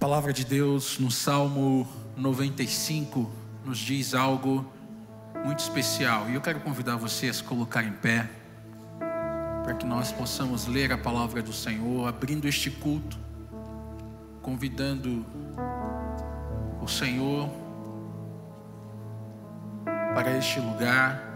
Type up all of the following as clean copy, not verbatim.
palavra de Deus no Salmo 95 nos diz algo muito especial. E eu quero convidar você a se colocar em pé, para que nós possamos ler a palavra do Senhor, abrindo este culto, convidando o Senhor para este lugar,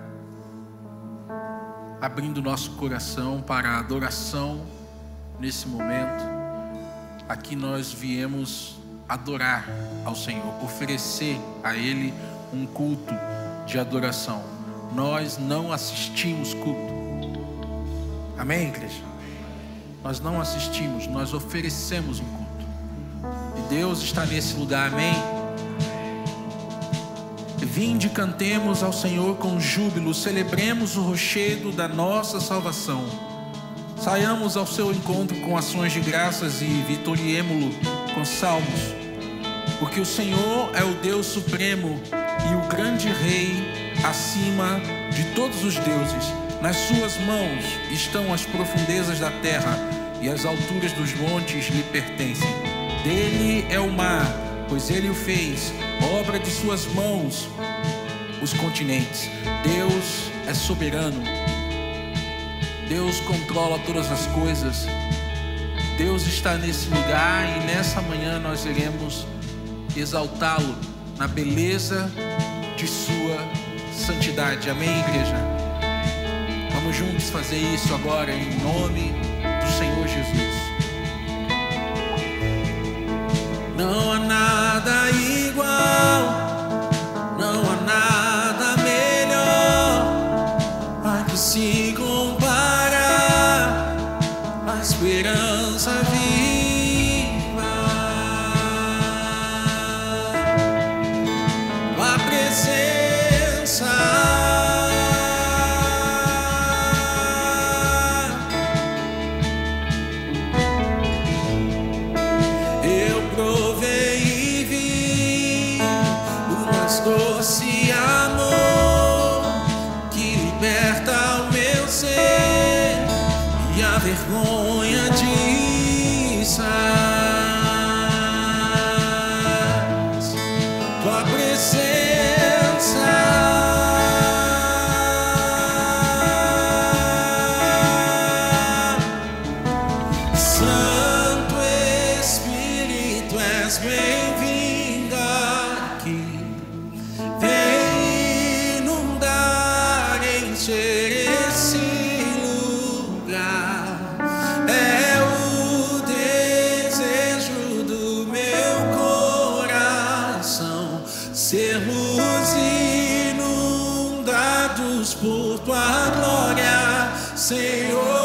abrindo nosso coração para a adoração nesse momento. Aqui nós viemos adorar ao Senhor, oferecer a Ele um culto de adoração. Nós não assistimos culto. Amém, igreja? Nós não assistimos, nós oferecemos um culto. E Deus está nesse lugar, amém? Vinde, cantemos ao Senhor com júbilo, celebremos o rochedo da nossa salvação. Saiamos ao seu encontro com ações de graças e vitoriemo-lo com salmos. Porque o Senhor é o Deus supremo e o grande Rei acima de todos os deuses. Nas suas mãos estão as profundezas da terra e as alturas dos montes lhe pertencem. Dele é o mar, pois ele o fez, obra de suas mãos, os continentes. Deus é soberano. Deus controla todas as coisas. Deus está nesse lugar e nessa manhã nós iremos exaltá-lo na beleza de sua santidade. Amém, igreja? Vamos juntos fazer isso agora em nome do Senhor Jesus. Não há nada igual, não há nada melhor a que se compara a esperança viva, a presença. Eu provei e vi o mais doce amor que liberta o meu ser e a vergonha diz: tua presença. Santo Espírito, és bem-vindo aqui. Vem inundar, encher esse lugar. É o desejo do meu coração sermos inundados por tua glória, Senhor.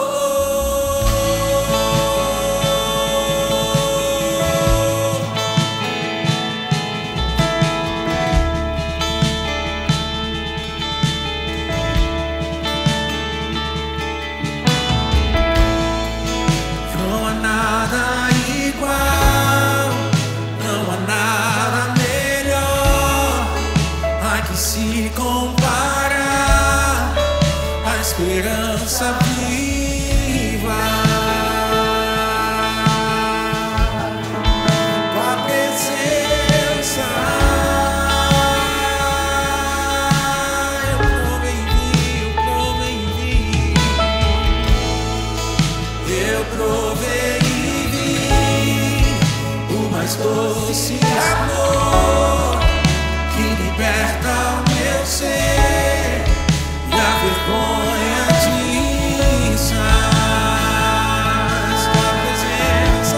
Não há nada igual, não há nada melhor a que se compara a esperança viva, tua presença. Eu provei e vi o mais doce amor que liberta o meu ser e a vergonha diz: tua presença.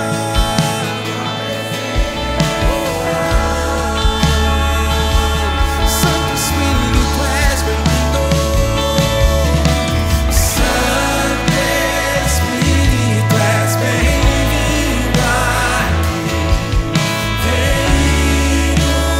Santo Espírito, és bem-vindo. Santo Espírito, és bem-vindo aqui. Vem inundar.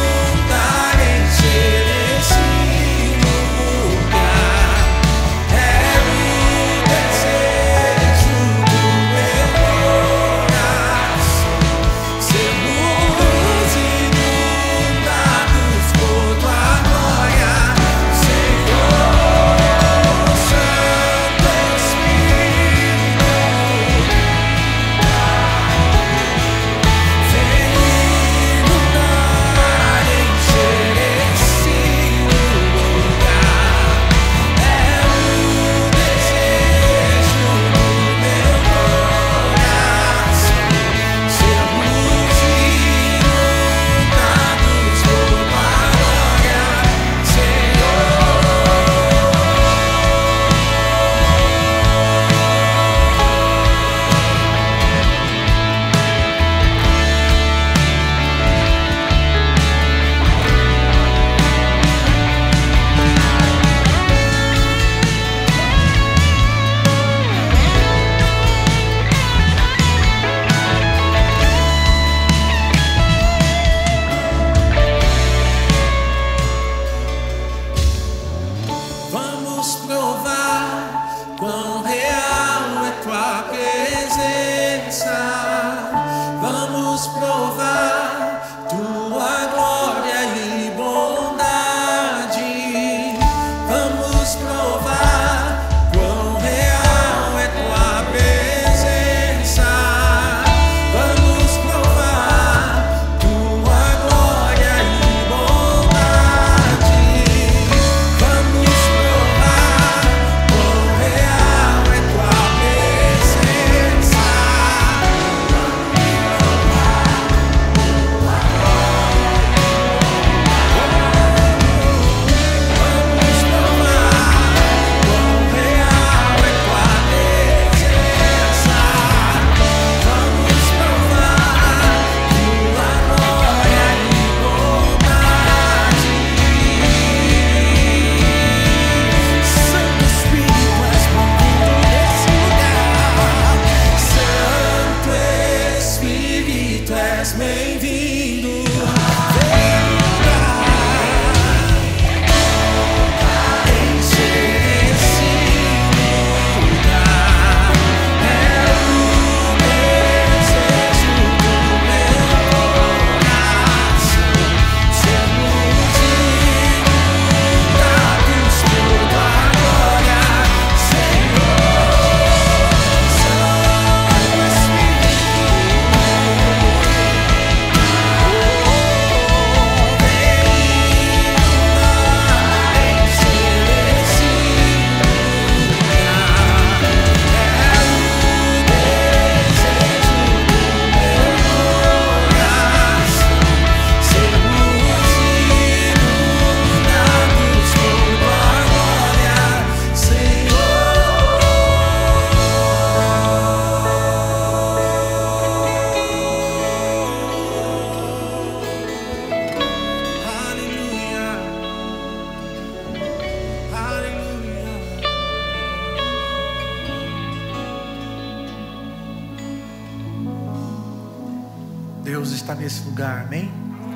Deus está nesse lugar, amém?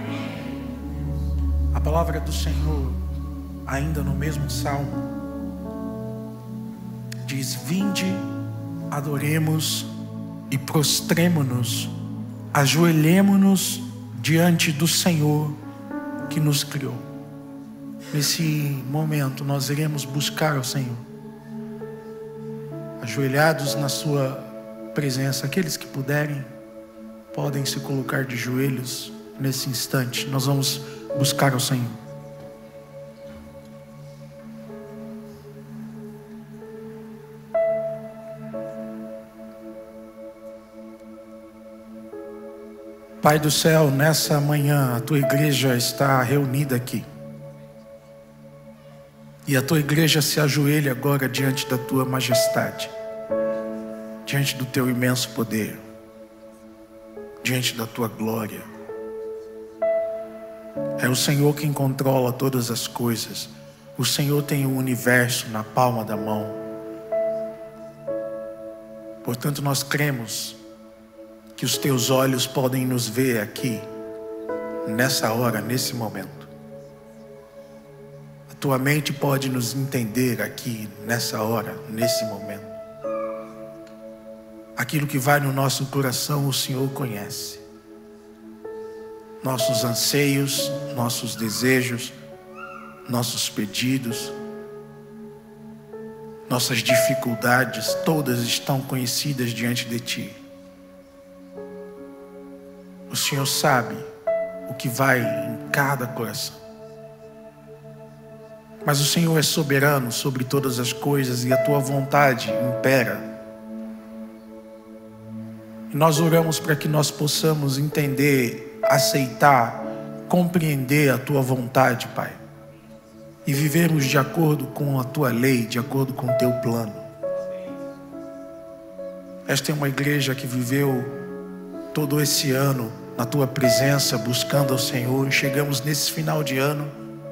A palavra do Senhor, ainda no mesmo salmo, diz: vinde, adoremos e prostremo-nos, ajoelhemo-nos diante do Senhor que nos criou. Nesse momento nós iremos buscar o Senhor, ajoelhados na sua presença. Aqueles que puderem, podem se colocar de joelhos nesse instante. Nós vamos buscar o Senhor. Pai do céu, nessa manhã a tua igreja está reunida aqui. E a tua igreja se ajoelha agora diante da tua majestade, diante do teu imenso poder, diante da tua glória. É o Senhor quem controla todas as coisas. O Senhor tem o universo na palma da mão. Portanto, nós cremos que os teus olhos podem nos ver aqui, nessa hora, nesse momento. A tua mente pode nos entender aqui, nessa hora, nesse momento. Aquilo que vai no nosso coração, o Senhor conhece. Nossos anseios, nossos desejos, nossos pedidos, nossas dificuldades, todas estão conhecidas diante de Ti. O Senhor sabe o que vai em cada coração. Mas o Senhor é soberano sobre todas as coisas e a tua vontade impera. E nós oramos para que nós possamos entender, aceitar, compreender a tua vontade, Pai. E vivermos de acordo com a tua lei, de acordo com o teu plano. Esta é uma igreja que viveu todo esse ano na tua presença, buscando ao Senhor. Chegamos nesse final de ano,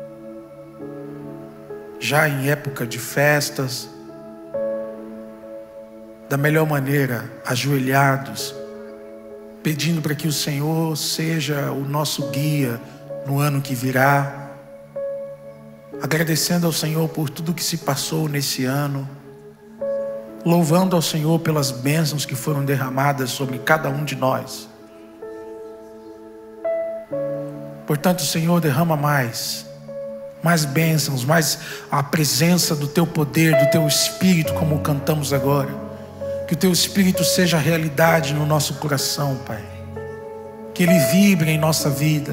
já em época de festas, da melhor maneira, ajoelhados, pedindo para que o Senhor seja o nosso guia no ano que virá, agradecendo ao Senhor por tudo que se passou nesse ano, louvando ao Senhor pelas bênçãos que foram derramadas sobre cada um de nós. Portanto, Senhor, derrama mais bênçãos, mais a presença do Teu poder, do Teu Espírito, como cantamos agora. Que o Teu Espírito seja realidade no nosso coração, Pai. Que Ele vibre em nossa vida.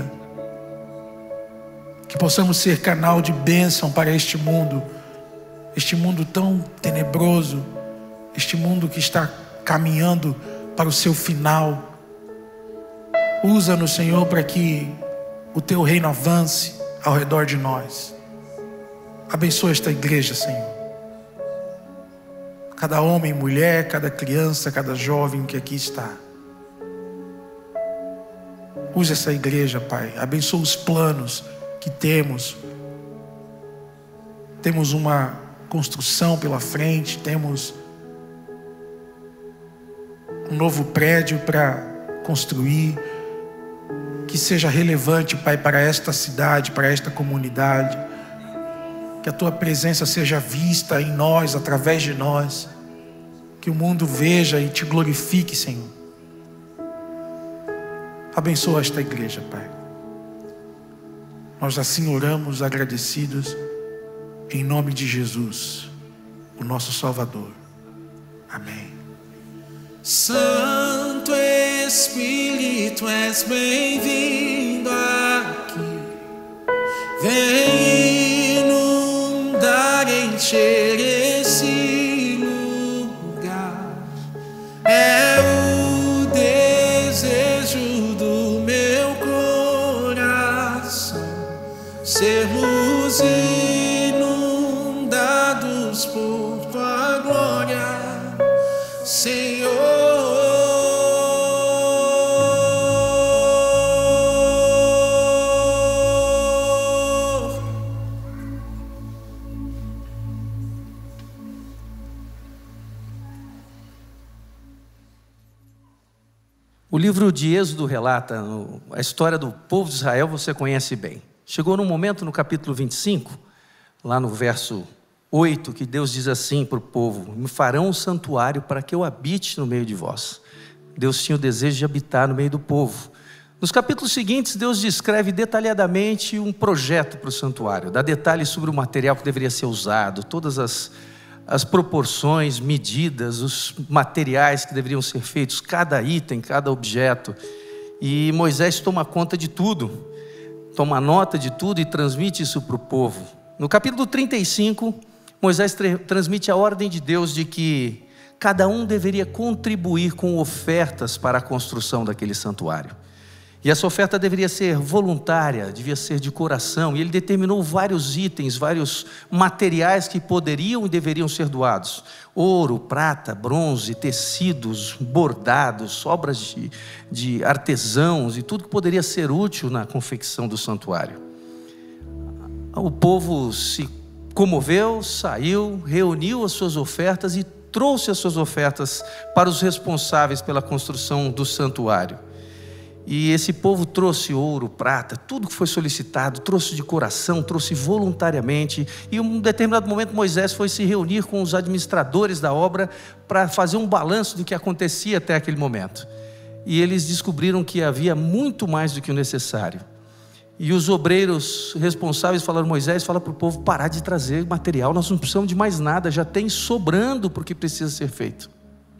Que possamos ser canal de bênção para este mundo tão tenebroso, este mundo que está caminhando para o seu final. Usa-nos, Senhor, para que o Teu reino avance ao redor de nós. Abençoa esta igreja, Senhor. Cada homem, mulher, cada criança, cada jovem que aqui está. Use essa igreja, Pai. Abençoa os planos que temos. Temos uma construção pela frente, temos um novo prédio para construir, que seja relevante, Pai, para esta cidade, para esta comunidade. Que a Tua presença seja vista em nós, através de nós. Que o mundo veja e Te glorifique, Senhor. Abençoa esta igreja, Pai. Nós assim oramos agradecidos, em nome de Jesus, o nosso Salvador. Amém. Santo Espírito, és bem-vindo aqui. Vem inundar, encher esse lugar. É o desejo do meu coração sermos inundados por Tua glória, Senhor. O livro de Êxodo relata a história do povo de Israel, você conhece bem. Chegou num momento no capítulo 25, lá no verso 8, que Deus diz assim para o povo: me farão um santuário para que eu habite no meio de vós. Deus tinha o desejo de habitar no meio do povo. Nos capítulos seguintes, Deus descreve detalhadamente um projeto para o santuário, dá detalhes sobre o material que deveria ser usado, todas as proporções, medidas, os materiais que deveriam ser feitos, cada item, cada objeto. E Moisés toma conta de tudo, toma nota de tudo e transmite isso para o povo. No capítulo 35, Moisés transmite a ordem de Deus de que cada um deveria contribuir com ofertas para a construção daquele santuário. E essa oferta deveria ser voluntária, devia ser de coração. E ele determinou vários itens, vários materiais que poderiam e deveriam ser doados: ouro, prata, bronze, tecidos, bordados, obras de artesãos e tudo que poderia ser útil na confecção do santuário. O povo se comoveu, saiu, reuniu as suas ofertas e trouxe as suas ofertas para os responsáveis pela construção do santuário. E esse povo trouxe ouro, prata, tudo que foi solicitado, trouxe de coração, trouxe voluntariamente. E em um determinado momento Moisés foi se reunir com os administradores da obra para fazer um balanço do que acontecia até aquele momento. E eles descobriram que havia muito mais do que o necessário. E os obreiros responsáveis falaram: Moisés, fala para o povo parar de trazer material, nós não precisamos de mais nada, já tem sobrando para o que precisa ser feito.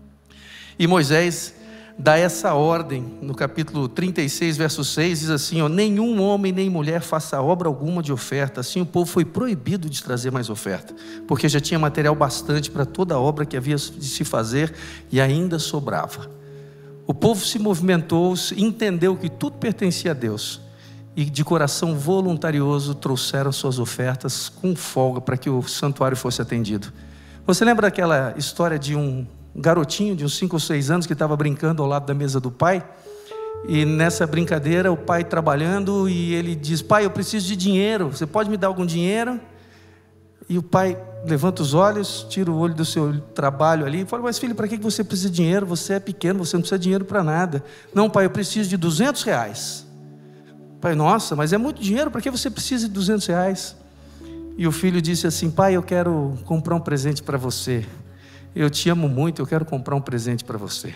E Moisés dá essa ordem, no capítulo 36, verso 6, diz assim: nenhum homem nem mulher faça obra alguma de oferta. Assim o povo foi proibido de trazer mais oferta, porque já tinha material bastante para toda a obra que havia de se fazer e ainda sobrava. O povo se movimentou, entendeu que tudo pertencia a Deus e de coração voluntarioso trouxeram suas ofertas com folga para que o santuário fosse atendido. Você lembra daquela história de um garotinho de uns 5 ou 6 anos que estava brincando ao lado da mesa do pai? E nessa brincadeira o pai trabalhando e ele diz: pai, eu preciso de dinheiro, você pode me dar algum dinheiro? E o pai levanta os olhos, tira o olho do seu trabalho ali e fala: mas filho, para que você precisa de dinheiro? Você é pequeno, você não precisa de dinheiro para nada. Não, pai, eu preciso de R$200. Pai: nossa, mas é muito dinheiro, para que você precisa de R$200? E o filho disse assim: pai, eu quero comprar um presente para você. Eu te amo muito, eu quero comprar um presente para você.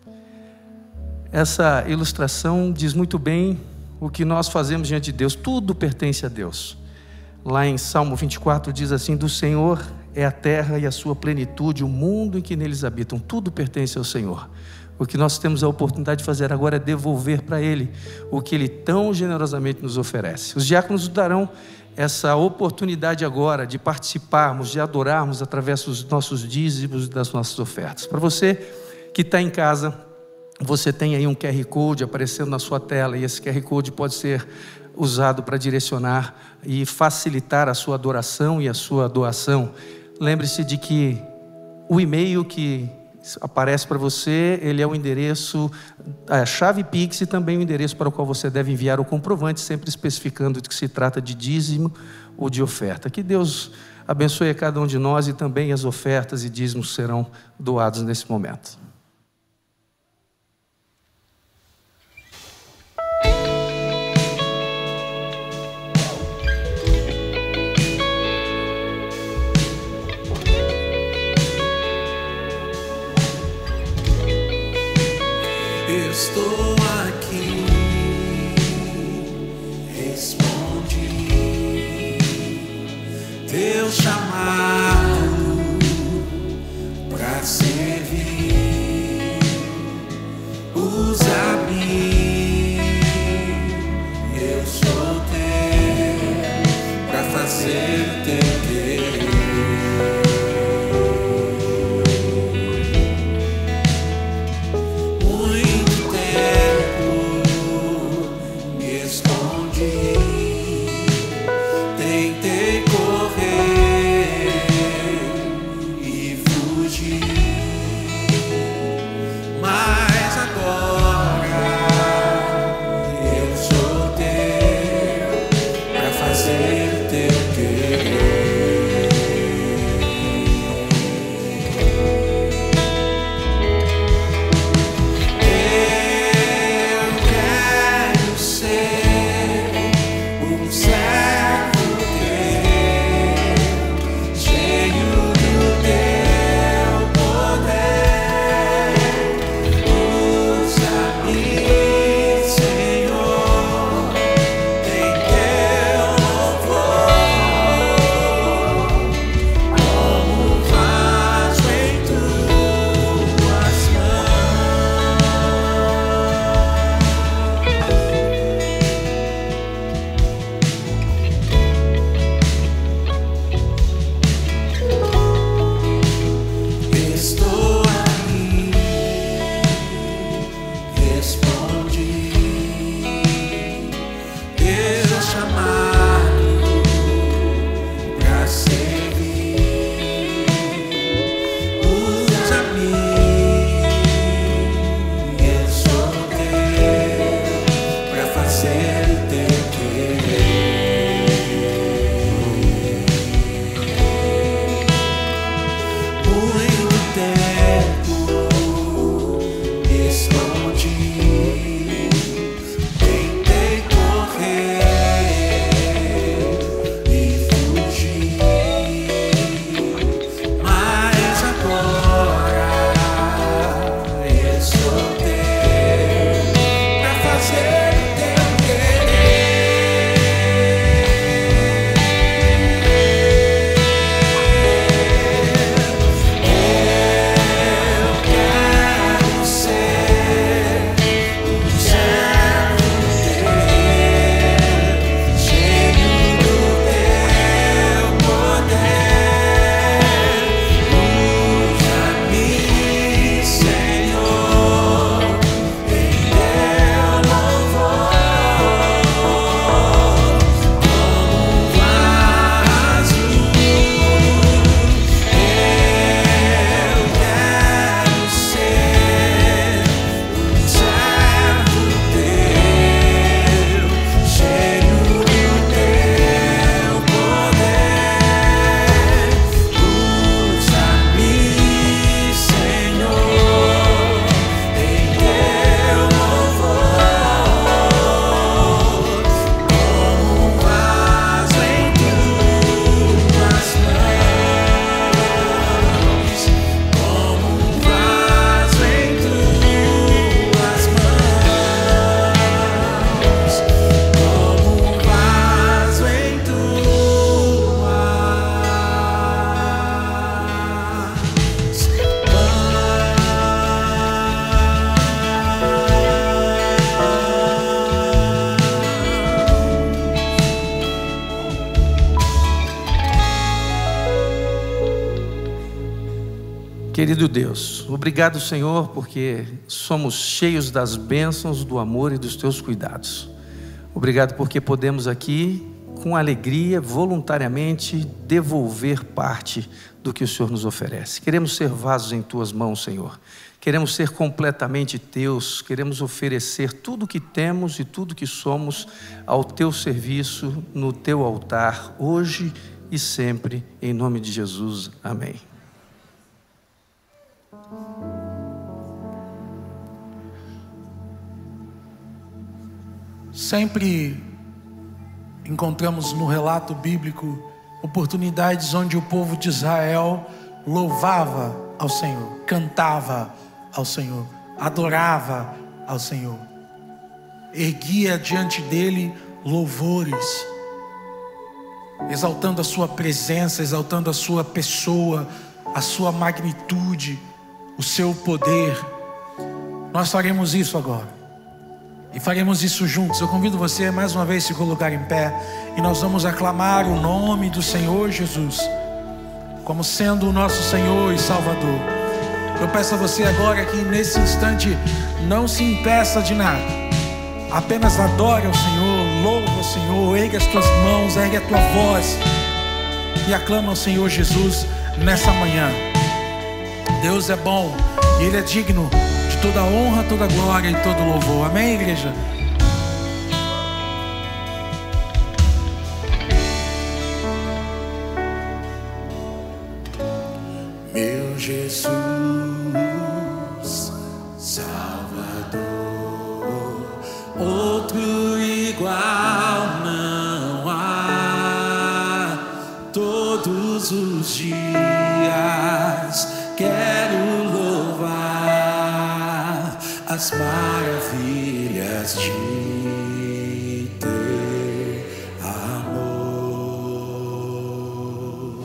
Essa ilustração diz muito bem o que nós fazemos diante de Deus. Tudo pertence a Deus. Lá em Salmo 24 diz assim: do Senhor é a terra e a sua plenitude, o mundo em que neles habitam. Tudo pertence ao Senhor. O que nós temos a oportunidade de fazer agora é devolver para Ele o que Ele tão generosamente nos oferece. Os diáconos nos darão essa oportunidade agora de participarmos, de adorarmos através dos nossos dízimos e das nossas ofertas. Para você que está em casa, você tem aí um QR Code aparecendo na sua tela, e esse QR Code pode ser usado para direcionar e facilitar a sua adoração e a sua doação. Lembre-se de que o e-mail que aparece para você, ele é o endereço, a chave Pix, e também o endereço para o qual você deve enviar o comprovante, sempre especificando de que se trata de dízimo ou de oferta. Que Deus abençoe a cada um de nós, e também as ofertas e dízimos serão doados nesse momento. Estou aqui, responde teu chamado pra servir, usa-me, eu sou teu, pra fazer o teu querer. Querido Deus, obrigado, Senhor, porque somos cheios das bênçãos, do amor e dos teus cuidados. Obrigado porque podemos aqui, com alegria, voluntariamente, devolver parte do que o Senhor nos oferece. Queremos ser vasos em tuas mãos, Senhor. Queremos ser completamente teus. Queremos oferecer tudo o que temos e tudo o que somos ao teu serviço, no teu altar, hoje e sempre, em nome de Jesus. Amém. Sempre encontramos no relato bíblico oportunidades onde o povo de Israel louvava ao Senhor, cantava ao Senhor, adorava ao Senhor, erguia diante dele louvores, exaltando a sua presença, exaltando a sua pessoa, a sua magnitude, o seu poder. Nós faremos isso agora. E faremos isso juntos. Eu convido você mais uma vez a se colocar em pé. E nós vamos aclamar o nome do Senhor Jesus como sendo o nosso Senhor e Salvador. Eu peço a você agora que nesse instante não se impeça de nada. Apenas adore ao Senhor, louve ao Senhor, ergue as tuas mãos, ergue a tua voz e aclama ao Senhor Jesus nessa manhã. Deus é bom e Ele é digno de toda honra, toda glória e todo louvor. Amém, igreja? Meu Jesus, Salvador, outro igual não há. Todos os dias quero louvar as maravilhas de ter amor,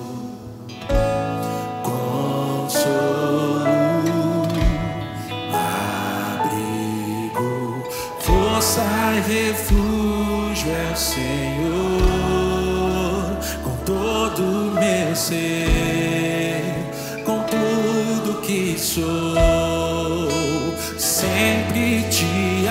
consolo, abrigo, força e refúgio é o Senhor, com todo o meu ser, com tudo que sou, sempre te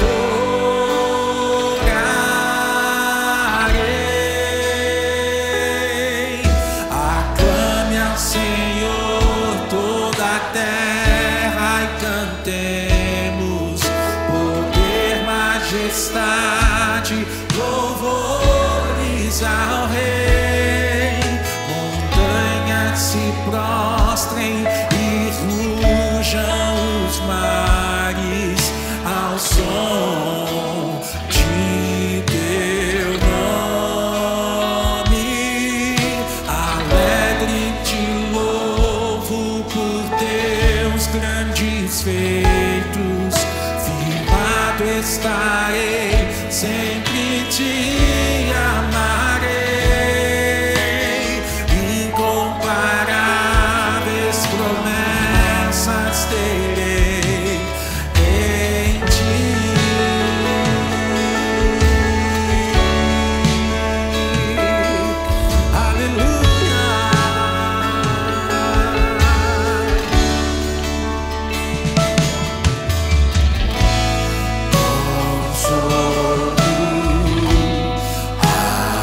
adorarei. Aclame ao Senhor toda a terra e cantemos poder, majestade, louvores ao Rei. Montanhas se prostrem e rujam os mares ao som de teu nome. Alegre te louvo por teus grandes feitos, firmado estarei, sempre te amarei. Incomparáveis promessas terei em ti. Aleluia. Consolo,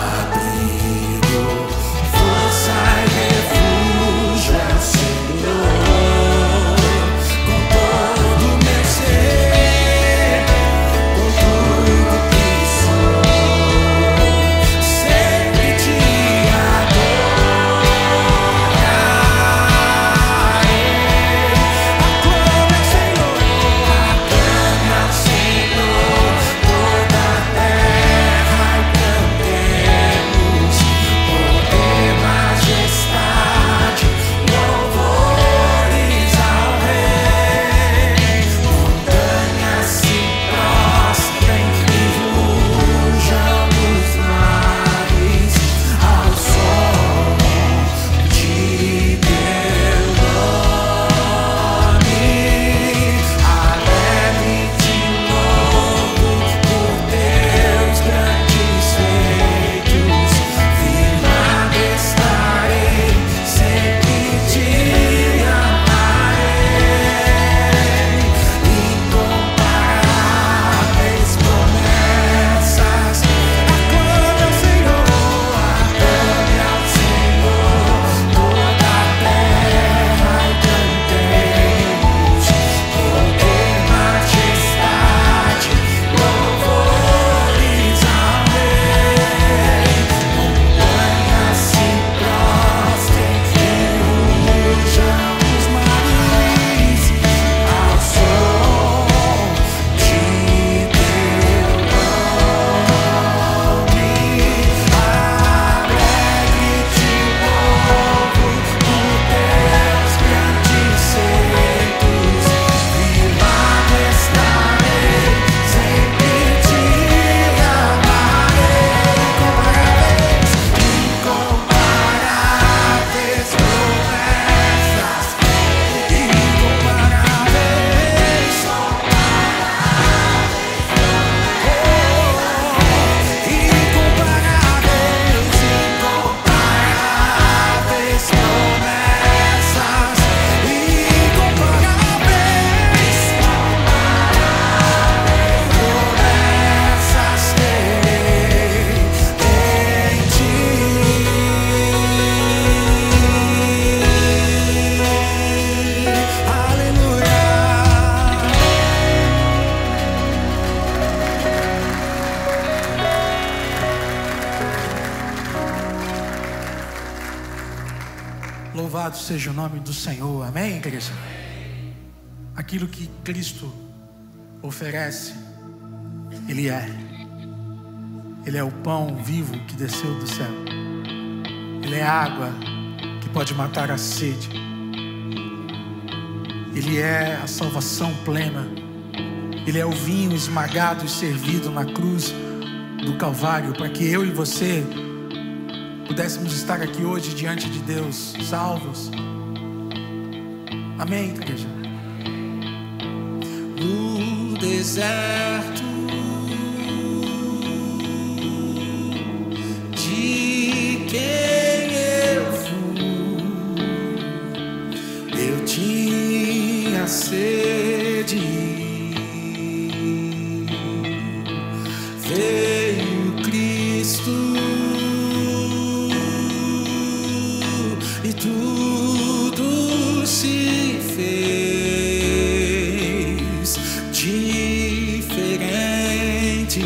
Louvado seja o nome do Senhor, amém, igreja? Aquilo que Cristo oferece, Ele é o pão vivo que desceu do céu, Ele é a água que pode matar a sede, Ele é a salvação plena, Ele é o vinho esmagado e servido na cruz do Calvário, para que eu e você pudéssemos estar aqui hoje diante de Deus, salvos. Amém, igreja? No deserto de quem eu fui, eu tinha sede, veio Cristo e tudo se fez diferente.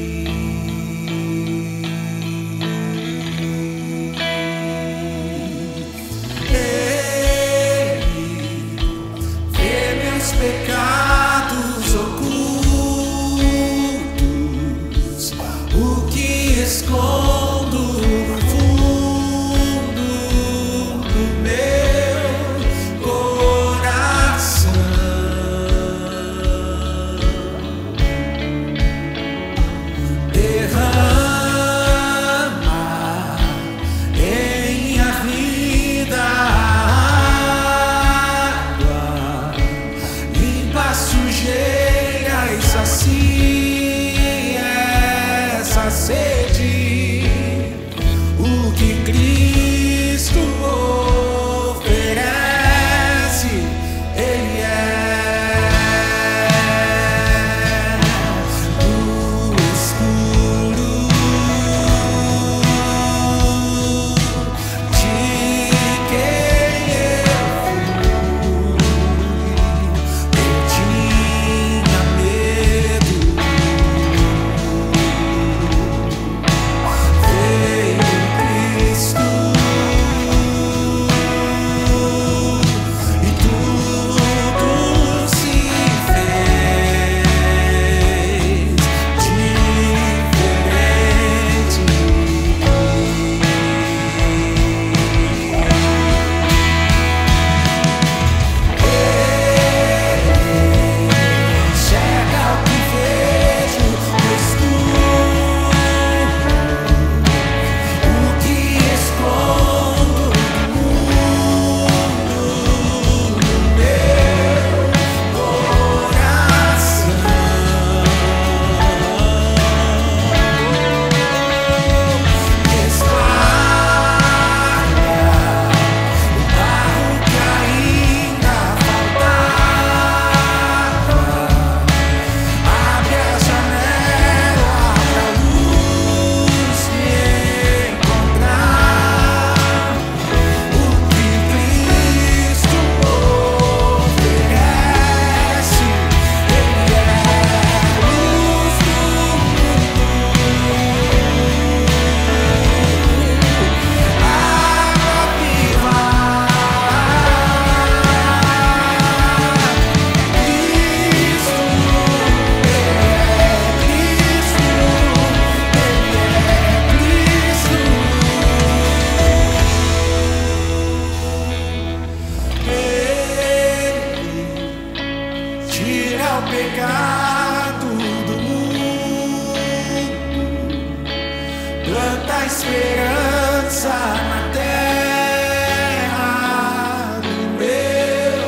Ele vê meus pecados ocultos, o que escondo no fundo do meu coração. Derrama em minha vida água, limpa a sujeira e sacia essa sede. O que Cristo oferece, Ele é. No escuro de quem eu fui, eu tinha medo, veio Cristo e tudo se fez diferente. Enxerga o que vejo no escuro, o que escondo no mundo do meu coração. Espalha o barro que ainda faltava, abre a janela pra luz me encontrar. O que Cristo oferece, Ele é luz do mundo, água viva. Cristo, Ele tira o pecado do mundo, planta a esperança na terra do meu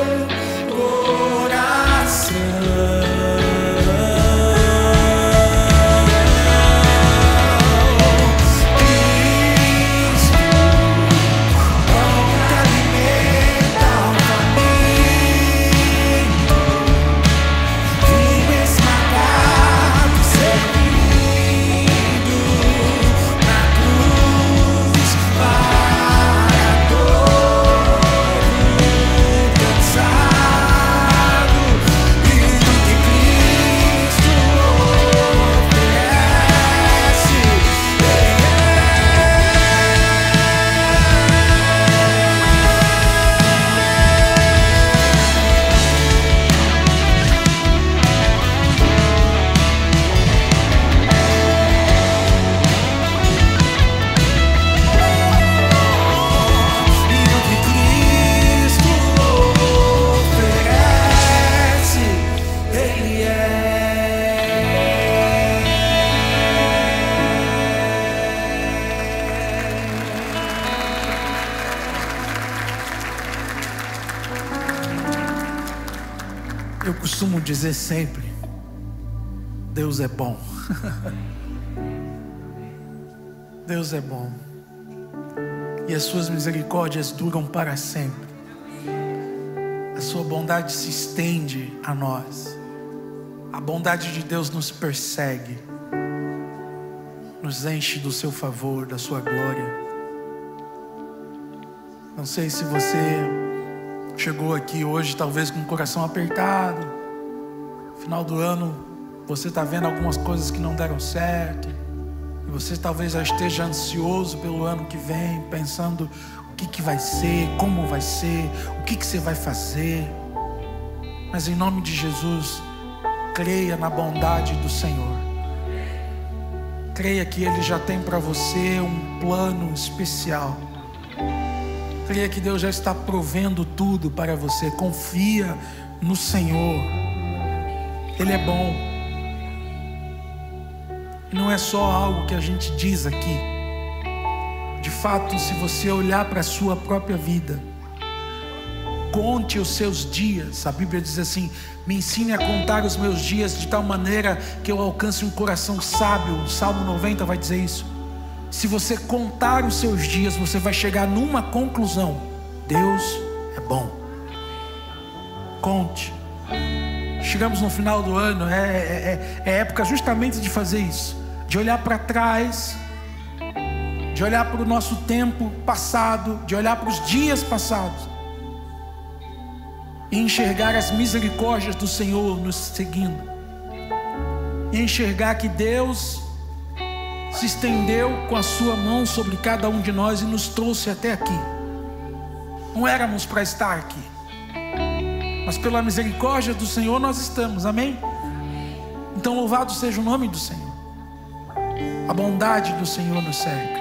coração. Cristo, pão que alimenta o faminto, vinho esmagado servido na cruz. Eu costumo dizer sempre: Deus é bom. Deus é bom. E as suas misericórdias duram para sempre. A sua bondade se estende a nós. A bondade de Deus nos persegue, nos enche do seu favor, da sua glória. Não sei se você chegou aqui hoje talvez com o coração apertado. No final do ano você está vendo algumas coisas que não deram certo, e você talvez já esteja ansioso pelo ano que vem, pensando o que vai ser, como vai ser, o que você vai fazer. Mas em nome de Jesus, creia na bondade do Senhor. Creia que Ele já tem para você um plano especial. Creia que Deus já está provendo tudo para você. Confia no Senhor. Ele é bom. E não é só algo que a gente diz aqui. De fato, se você olhar para a sua própria vida, conte os seus dias. A Bíblia diz assim: me ensine a contar os meus dias de tal maneira que eu alcance um coração sábio. O Salmo 90 vai dizer isso. Se você contar os seus dias, você vai chegar numa conclusão: Deus é bom. Conte. Chegamos no final do ano, é época justamente de fazer isso, de olhar para trás, de olhar para o nosso tempo passado, de olhar para os dias passados e enxergar as misericórdias do Senhor nos seguindo, e enxergar que Deus se estendeu com a sua mão sobre cada um de nós e nos trouxe até aqui. Não éramos para estar aqui, mas pela misericórdia do Senhor nós estamos, amém? Então louvado seja o nome do Senhor. A bondade do Senhor nos cerca.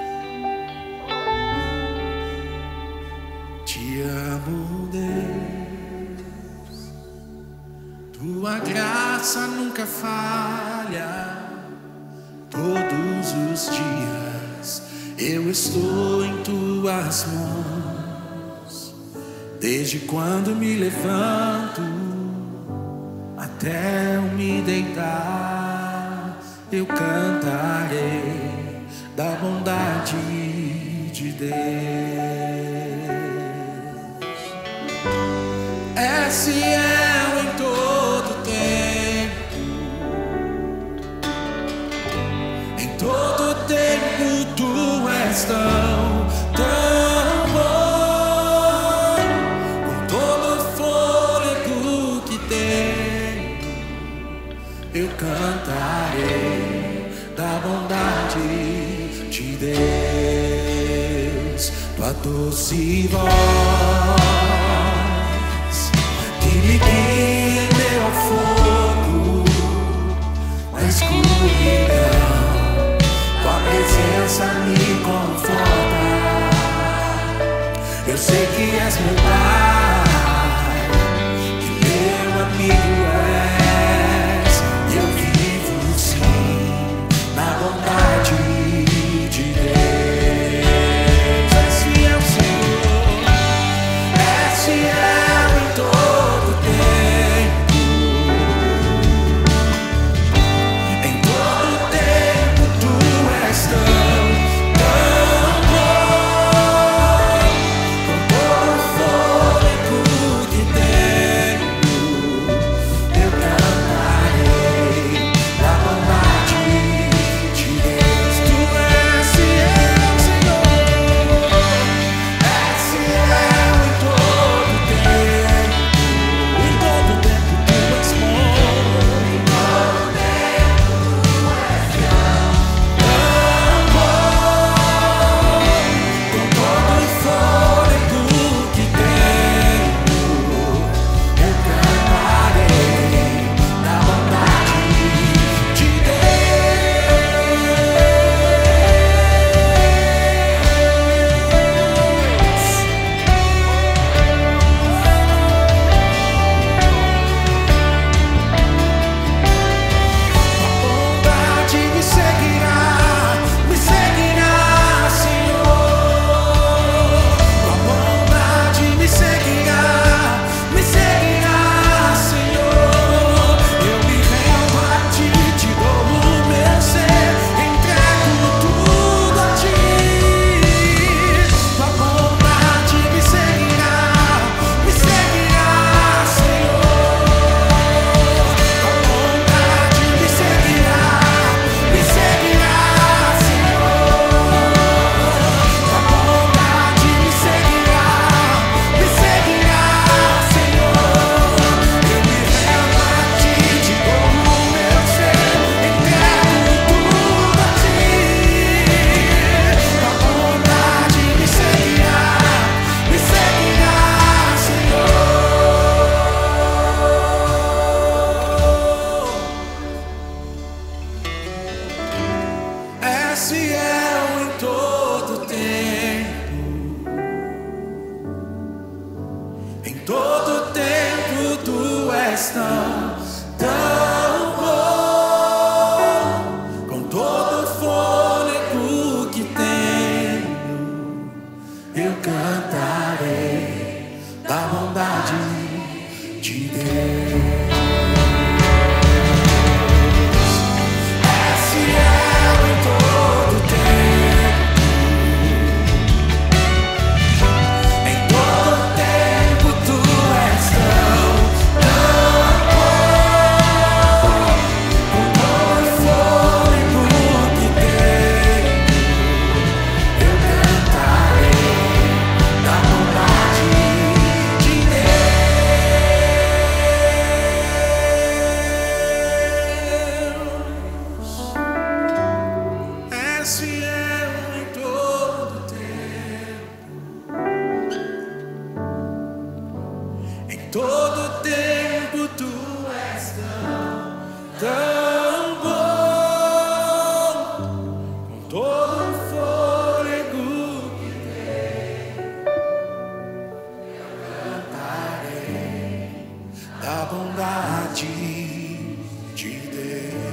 Te amo, Deus, tua graça nunca falha. Todos os dias eu estou em tuas mãos. Desde quando me levanto até eu me deitar, eu cantarei da bondade de Deus. És fiel em todo tempo, em todo tempo tu és tão bom. Com todo o fôlego que tenho, eu cantarei da bondade de Deus. Tua doce voz que me guia em meio ao fogo, na escuridão, tua presença me conforta. Eu sei que és meu Pai, que meu amigo és, e eu vivo sim na bondade de Deus. És fiel, Senhor, és és tão bom. Com todo o fôlego que tenho, eu cantarei da bondade de Deus. És fiel em todo tempo, em todo tempo tu és tão bom. Com todo o fôlego que tenho, eu cantarei da bondade de Deus. És fiel em todo tempo, em todo tempo tu és tão bom. Com todo o fôlego que tenho, eu cantarei da bondade de Deus.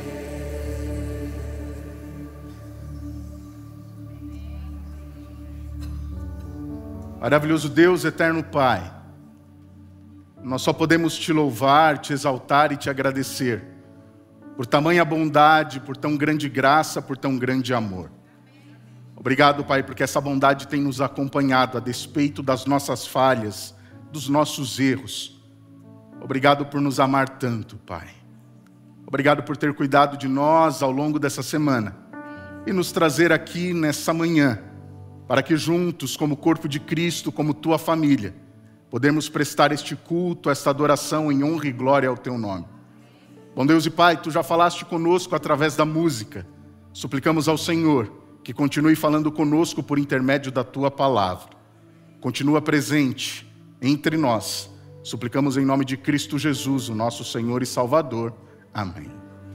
Maravilhoso Deus, eterno Pai, nós só podemos te louvar, te exaltar e te agradecer por tamanha bondade, por tão grande graça, por tão grande amor. Obrigado, Pai, porque essa bondade tem nos acompanhado a despeito das nossas falhas, dos nossos erros. Obrigado por nos amar tanto, Pai. Obrigado por ter cuidado de nós ao longo dessa semana e nos trazer aqui nessa manhã, para que juntos, como corpo de Cristo, como tua família, podemos prestar este culto, esta adoração em honra e glória ao teu nome. Bom Deus e Pai, tu já falaste conosco através da música. Suplicamos ao Senhor que continue falando conosco por intermédio da tua palavra. Continua presente entre nós. Suplicamos em nome de Cristo Jesus, o nosso Senhor e Salvador. Amém.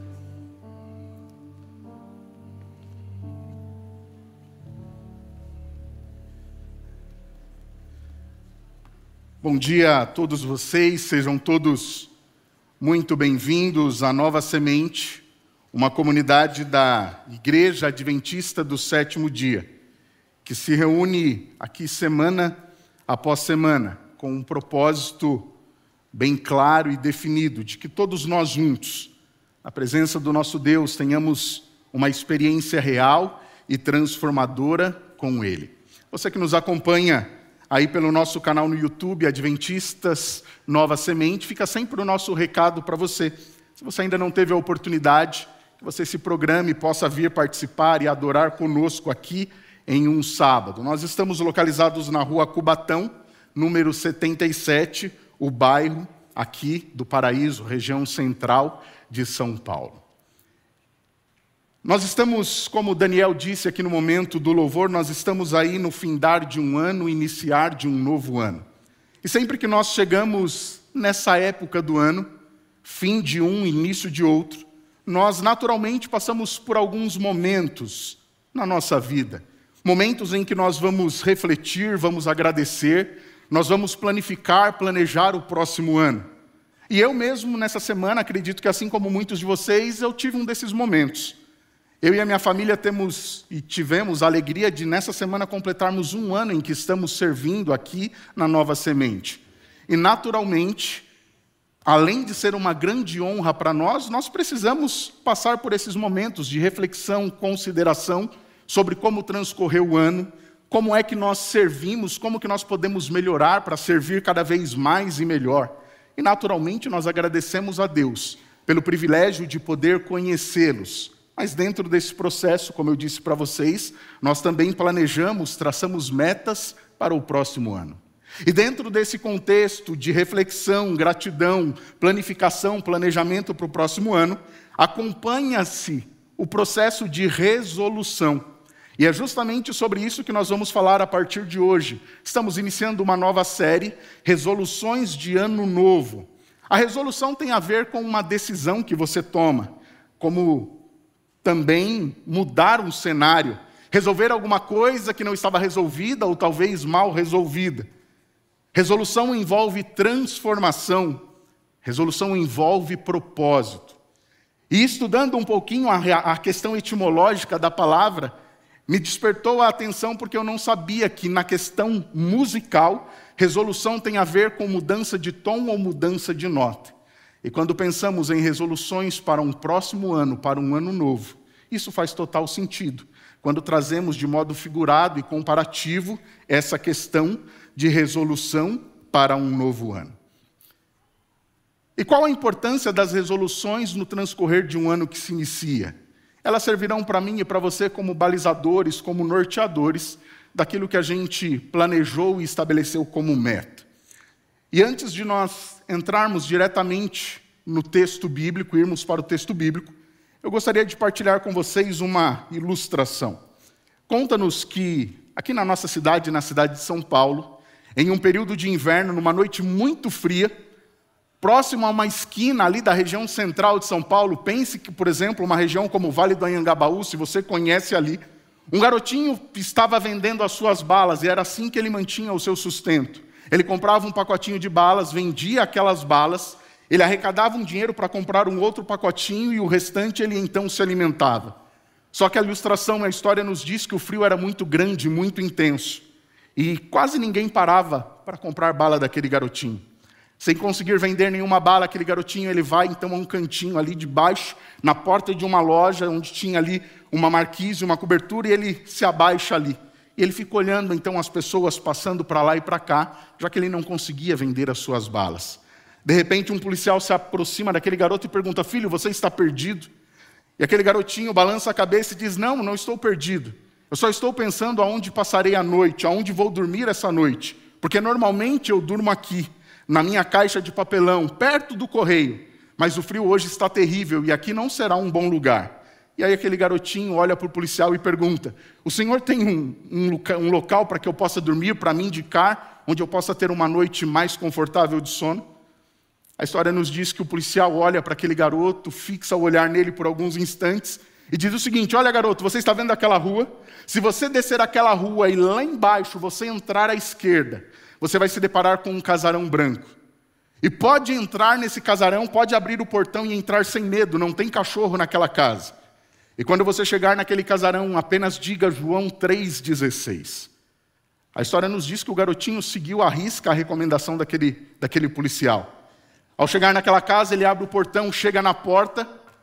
Bom dia a todos vocês, sejam todos muito bem-vindos à Nova Semente, uma comunidade da Igreja Adventista do Sétimo Dia, que se reúne aqui semana após semana, com um propósito bem claro e definido, de que todos nós juntos, na presença do nosso Deus, tenhamos uma experiência real e transformadora com Ele. Você que nos acompanha aí pelo nosso canal no YouTube, Adventistas Nova Semente, fica sempre o nosso recado para você. Se você ainda não teve a oportunidade, que você se programe, possa vir participar e adorar conosco aqui em um sábado. Nós estamos localizados na Rua Cubatão, número 77, o bairro aqui do Paraíso, região central de São Paulo. Nós estamos, como o Daniel disse aqui no momento do louvor, nós estamos aí no findar de um ano, iniciar de um novo ano. E sempre que nós chegamos nessa época do ano, fim de um, início de outro, nós naturalmente passamos por alguns momentos na nossa vida. Momentos em que nós vamos refletir, vamos agradecer, nós vamos planificar, planejar o próximo ano. E eu mesmo, nessa semana, acredito que assim como muitos de vocês, eu tive um desses momentos. Eu e a minha família tivemos a alegria de, nessa semana, completarmos um ano em que estamos servindo aqui na Nova Semente. E, naturalmente, além de ser uma grande honra para nós, nós precisamos passar por esses momentos de reflexão, consideração sobre como transcorreu o ano, como é que nós servimos, como que nós podemos melhorar para servir cada vez mais e melhor. E, naturalmente, nós agradecemos a Deus pelo privilégio de poder conhecê-los. Mas dentro desse processo, como eu disse para vocês, nós também planejamos, traçamos metas para o próximo ano. E dentro desse contexto de reflexão, gratidão, planificação, planejamento para o próximo ano, acompanha-se o processo de resolução. E é justamente sobre isso que nós vamos falar a partir de hoje. Estamos iniciando uma nova série, Resoluções de Ano Novo. A resolução tem a ver com uma decisão que você toma, como também mudar um cenário, resolver alguma coisa que não estava resolvida ou talvez mal resolvida. Resolução envolve transformação, Resolução envolve propósito. E estudando um pouquinho a questão etimológica da palavra, me despertou a atenção porque eu não sabia que na questão musical, resolução tem a ver com mudança de tom ou mudança de nota. E quando pensamos em resoluções para um próximo ano, para um ano novo, isso faz total sentido. Quando trazemos de modo figurado e comparativo essa questão de resolução para um novo ano. E qual a importância das resoluções no transcorrer de um ano que se inicia? Elas servirão para mim e para você como balizadores, como norteadores daquilo que a gente planejou e estabeleceu como meta. E antes de nós entrarmos diretamente no texto bíblico, irmos para o texto bíblico, eu gostaria de partilhar com vocês uma ilustração. Conta-nos que aqui na nossa cidade, na cidade de São Paulo, em um período de inverno, numa noite muito fria, próximo a uma esquina ali da região central de São Paulo, pense que, por exemplo, uma região como o Vale do Anhangabaú, se você conhece ali, um garotinho estava vendendo as suas balas e era assim que ele mantinha o seu sustento. Ele comprava um pacotinho de balas, vendia aquelas balas, ele arrecadava um dinheiro para comprar um outro pacotinho e o restante ele então se alimentava. Só que a ilustração, a história nos diz que o frio era muito grande, muito intenso e quase ninguém parava para comprar bala daquele garotinho. Sem conseguir vender nenhuma bala, aquele garotinho ele vai então a um cantinho ali de baixo, na porta de uma loja, onde tinha ali uma marquise, uma cobertura, e ele se abaixa ali. E ele fica olhando então as pessoas passando para lá e para cá, já que ele não conseguia vender as suas balas. De repente um policial se aproxima daquele garoto e pergunta: filho, você está perdido? E aquele garotinho balança a cabeça e diz: não estou perdido. Eu só estou pensando aonde passarei a noite, aonde vou dormir essa noite. Porque normalmente eu durmo aqui, na minha caixa de papelão, perto do correio. Mas o frio hoje está terrível e aqui não será um bom lugar. E aí aquele garotinho olha para o policial e pergunta: o senhor tem um local para que eu possa dormir, para me indicar, onde eu possa ter uma noite mais confortável de sono? A história nos diz que o policial olha para aquele garoto, fixa o olhar nele por alguns instantes e diz o seguinte: olha garoto, você está vendo aquela rua? Se você descer aquela rua e lá embaixo você entrar à esquerda, você vai se deparar com um casarão branco. E pode entrar nesse casarão, pode abrir o portão e entrar sem medo, não tem cachorro naquela casa. E quando você chegar naquele casarão, apenas diga João 3,16. A história nos diz que o garotinho seguiu à risca a recomendação daquele policial. Ao chegar naquela casa, ele abre o portão, chega na porta,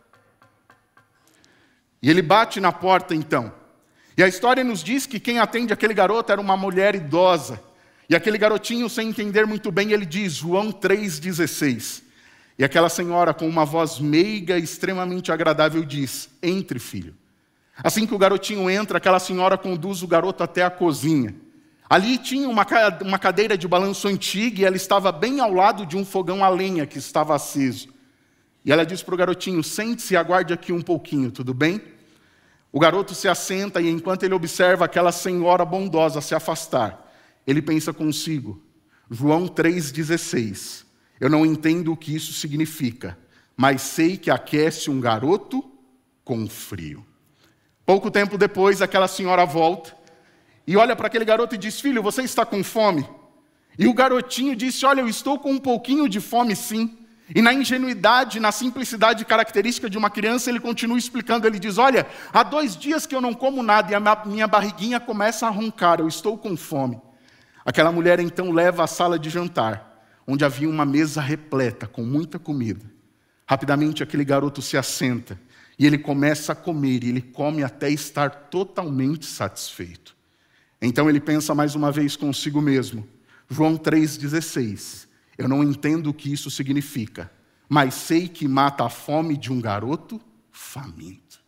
e ele bate na porta então. E a história nos diz que quem atende aquele garoto era uma mulher idosa. E aquele garotinho, sem entender muito bem, ele diz João 3,16. E aquela senhora, com uma voz meiga e extremamente agradável, diz: entre, filho. Assim que o garotinho entra, aquela senhora conduz o garoto até a cozinha. Ali tinha uma cadeira de balanço antiga e ela estava bem ao lado de um fogão a lenha que estava aceso. E ela diz para o garotinho: sente-se e aguarde aqui um pouquinho, tudo bem? O garoto se assenta e enquanto ele observa aquela senhora bondosa se afastar, ele pensa consigo: João 3,16. Eu não entendo o que isso significa, mas sei que aquece um garoto com frio. Pouco tempo depois, aquela senhora volta e olha para aquele garoto e diz: filho, você está com fome? E o garotinho disse: olha, eu estou com um pouquinho de fome sim. E na ingenuidade, na simplicidade característica de uma criança, ele continua explicando, ele diz: olha, há 2 dias que eu não como nada e a minha barriguinha começa a roncar, eu estou com fome. Aquela mulher então leva à sala de jantar, onde havia uma mesa repleta com muita comida. Rapidamente aquele garoto se assenta e ele começa a comer, e ele come até estar totalmente satisfeito. Então ele pensa mais uma vez consigo mesmo: João 3,16. Eu não entendo o que isso significa, mas sei que mata a fome de um garoto faminto.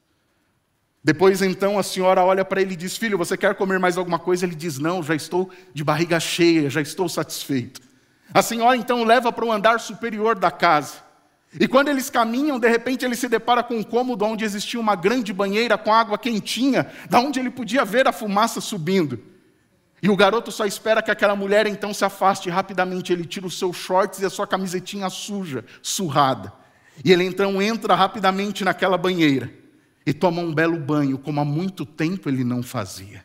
Depois então a senhora olha para ele e diz: filho, você quer comer mais alguma coisa? Ele diz: não, já estou de barriga cheia, já estou satisfeito. A senhora então o leva para o andar superior da casa. E quando eles caminham, de repente ele se depara com um cômodo onde existia uma grande banheira com água quentinha, da onde ele podia ver a fumaça subindo. E o garoto só espera que aquela mulher então se afaste. Rapidamente ele tira os seus shorts e a sua camisetinha suja, surrada. E ele então entra rapidamente naquela banheira e toma um belo banho, como há muito tempo ele não fazia.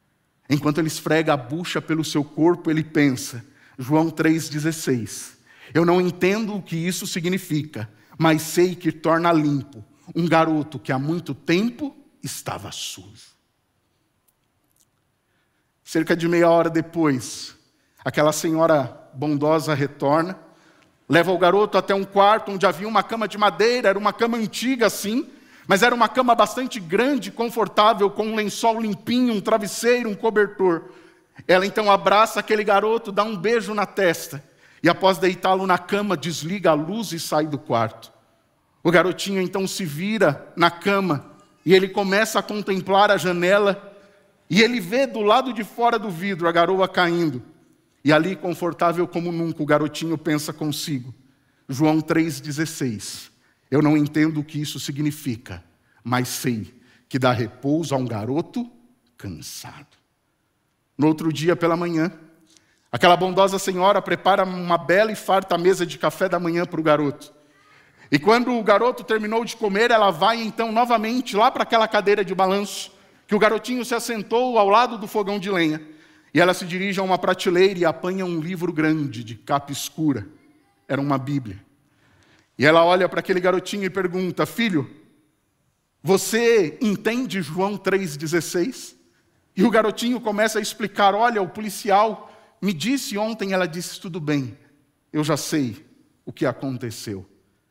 Enquanto ele esfrega a bucha pelo seu corpo, ele pensa, João 3,16, Eu não entendo o que isso significa, mas sei que torna limpo um garoto que há muito tempo estava sujo. Cerca de meia hora depois, aquela senhora bondosa retorna, leva o garoto até um quarto onde havia uma cama de madeira, era uma cama antiga assim, mas era uma cama bastante grande, confortável, com um lençol limpinho, um travesseiro, um cobertor. Ela então abraça aquele garoto, dá um beijo na testa, e após deitá-lo na cama, desliga a luz e sai do quarto. O garotinho então se vira na cama, e ele começa a contemplar a janela, e ele vê do lado de fora do vidro a garoa caindo. E ali, confortável como nunca, o garotinho pensa consigo. João 3,16. Eu não entendo o que isso significa, mas sei que dá repouso a um garoto cansado. No outro dia pela manhã, aquela bondosa senhora prepara uma bela e farta mesa de café da manhã para o garoto. E quando o garoto terminou de comer, ela vai então novamente lá para aquela cadeira de balanço, que o garotinho se assentou ao lado do fogão de lenha. E ela se dirige a uma prateleira e apanha um livro grande, de capa escura. Era uma Bíblia. E ela olha para aquele garotinho e pergunta: filho, você entende João 3,16? E o garotinho começa a explicar: olha, o policial me disse ontem, ela disse, tudo bem, eu já sei o que aconteceu.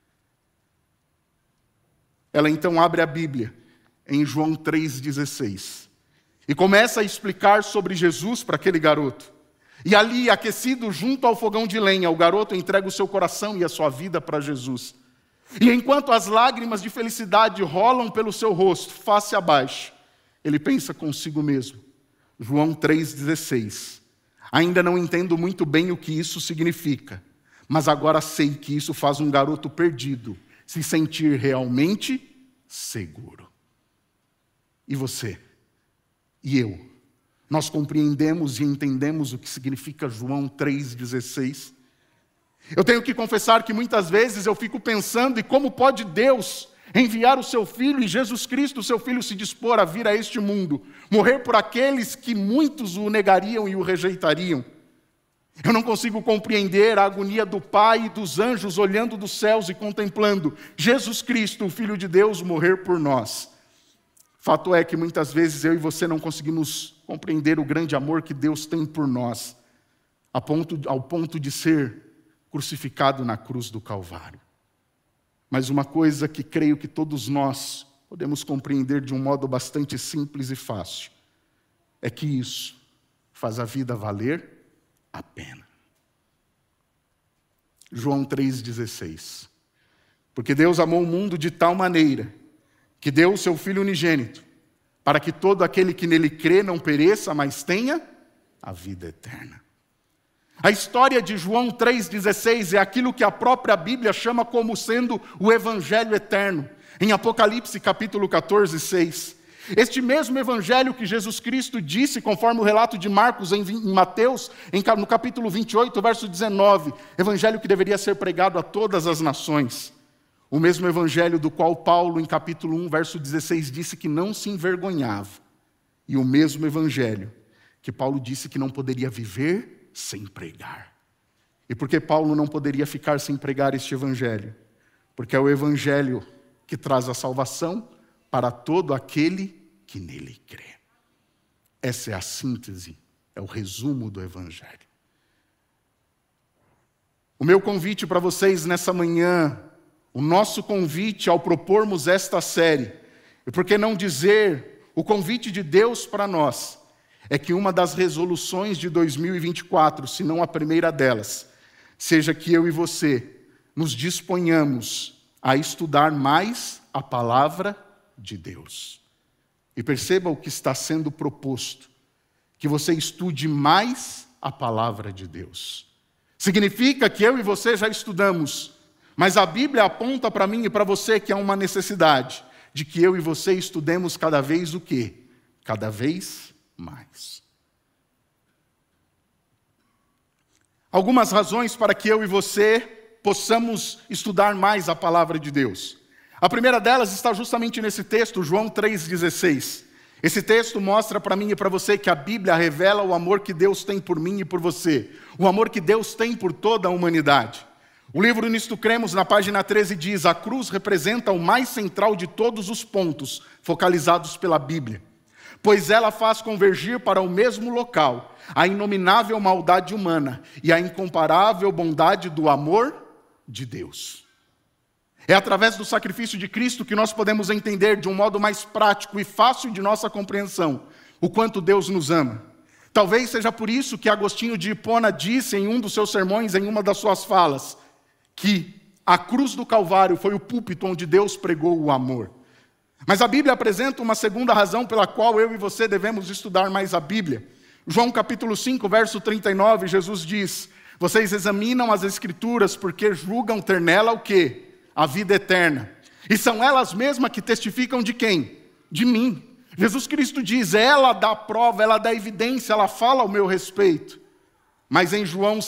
Ela então abre a Bíblia em João 3,16 e começa a explicar sobre Jesus para aquele garoto. E ali, aquecido junto ao fogão de lenha, o garoto entrega o seu coração e a sua vida para Jesus. E enquanto as lágrimas de felicidade rolam pelo seu rosto, face abaixo, ele pensa consigo mesmo. João 3,16. Ainda não entendo muito bem o que isso significa, mas agora sei que isso faz um garoto perdido se sentir realmente seguro. E você? E eu? Nós compreendemos e entendemos o que significa João 3,16? Eu tenho que confessar que muitas vezes eu fico pensando, e como pode Deus enviar o seu Filho, e Jesus Cristo, o seu Filho, se dispor a vir a este mundo, morrer por aqueles que muitos o negariam e o rejeitariam? Eu não consigo compreender a agonia do Pai e dos anjos olhando dos céus e contemplando Jesus Cristo, o Filho de Deus, morrer por nós. Fato é que muitas vezes eu e você não conseguimos compreender o grande amor que Deus tem por nós, ao ponto de ser crucificado na cruz do Calvário. Mas uma coisa que creio que todos nós podemos compreender de um modo bastante simples e fácil, é que isso faz a vida valer a pena. João 3,16. Porque Deus amou o mundo de tal maneira que deu o seu Filho unigênito, para que todo aquele que nele crê não pereça, mas tenha a vida eterna. A história de João 3,16 é aquilo que a própria Bíblia chama como sendo o Evangelho eterno. Em Apocalipse capítulo 14, 6. Este mesmo Evangelho que Jesus Cristo disse, conforme o relato de Marcos em Mateus, no capítulo 28, verso 19. Evangelho que deveria ser pregado a todas as nações. O mesmo Evangelho do qual Paulo, em capítulo 1, verso 16, disse que não se envergonhava. E o mesmo Evangelho que Paulo disse que não poderia viver sem pregar. E por que Paulo não poderia ficar sem pregar este Evangelho? Porque é o Evangelho que traz a salvação para todo aquele que nele crê. Essa é a síntese, é o resumo do Evangelho. O meu convite para vocês nessa manhã, o nosso convite ao propormos esta série, e por que não dizer o convite de Deus para nós, é que uma das resoluções de 2024, se não a primeira delas, seja que eu e você nos disponhamos a estudar mais a palavra de Deus. E perceba o que está sendo proposto, que você estude mais a palavra de Deus. Significa que eu e você já estudamos, mas a Bíblia aponta para mim e para você que há uma necessidade de que eu e você estudemos cada vez o quê? Cada vez mais. Algumas razões para que eu e você possamos estudar mais a palavra de Deus. A primeira delas está justamente nesse texto, João 3,16. Esse texto mostra para mim e para você que a Bíblia revela o amor que Deus tem por mim e por você. O amor que Deus tem por toda a humanidade. O livro Nisto Cremos, na página 13, diz: a cruz representa o mais central de todos os pontos focalizados pela Bíblia, pois ela faz convergir para o mesmo local a inominável maldade humana e a incomparável bondade do amor de Deus. É através do sacrifício de Cristo que nós podemos entender de um modo mais prático e fácil de nossa compreensão o quanto Deus nos ama. Talvez seja por isso que Agostinho de Hipona disse em um dos seus sermões, em uma das suas falas, que a cruz do Calvário foi o púlpito onde Deus pregou o amor. Mas a Bíblia apresenta uma segunda razão pela qual eu e você devemos estudar mais a Bíblia. João capítulo 5, verso 39, Jesus diz: vocês examinam as Escrituras porque julgam ter nela o quê? A vida eterna. E são elas mesmas que testificam de quem? De mim. Jesus Cristo diz: ela dá prova, ela dá evidência, ela fala ao meu respeito. Mas em João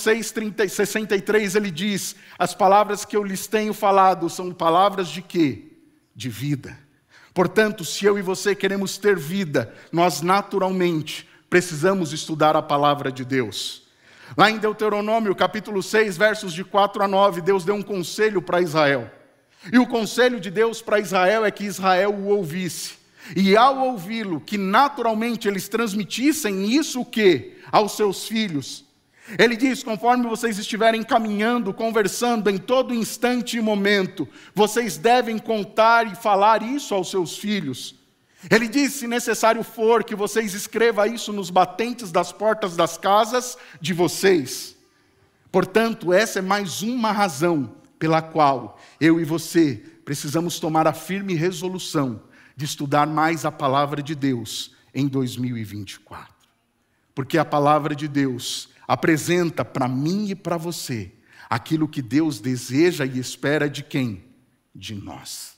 6,63 ele diz: as palavras que eu lhes tenho falado são palavras de quê? De vida. Portanto, se eu e você queremos ter vida, nós naturalmente precisamos estudar a palavra de Deus. Lá em Deuteronômio, capítulo 6, versos de 4 a 9, Deus deu um conselho para Israel. E o conselho de Deus para Israel é que Israel o ouvisse. E ao ouvi-lo, que naturalmente eles transmitissem isso o quê? Aos seus filhos. Ele diz: conforme vocês estiverem caminhando, conversando em todo instante e momento, vocês devem contar e falar isso aos seus filhos. Ele diz: se necessário for, que vocês escrevam isso nos batentes das portas das casas de vocês. Portanto, essa é mais uma razão pela qual eu e você precisamos tomar a firme resolução de estudar mais a palavra de Deus em 2024. Porque a palavra de Deus apresenta para mim e para você aquilo que Deus deseja e espera de quem? De nós.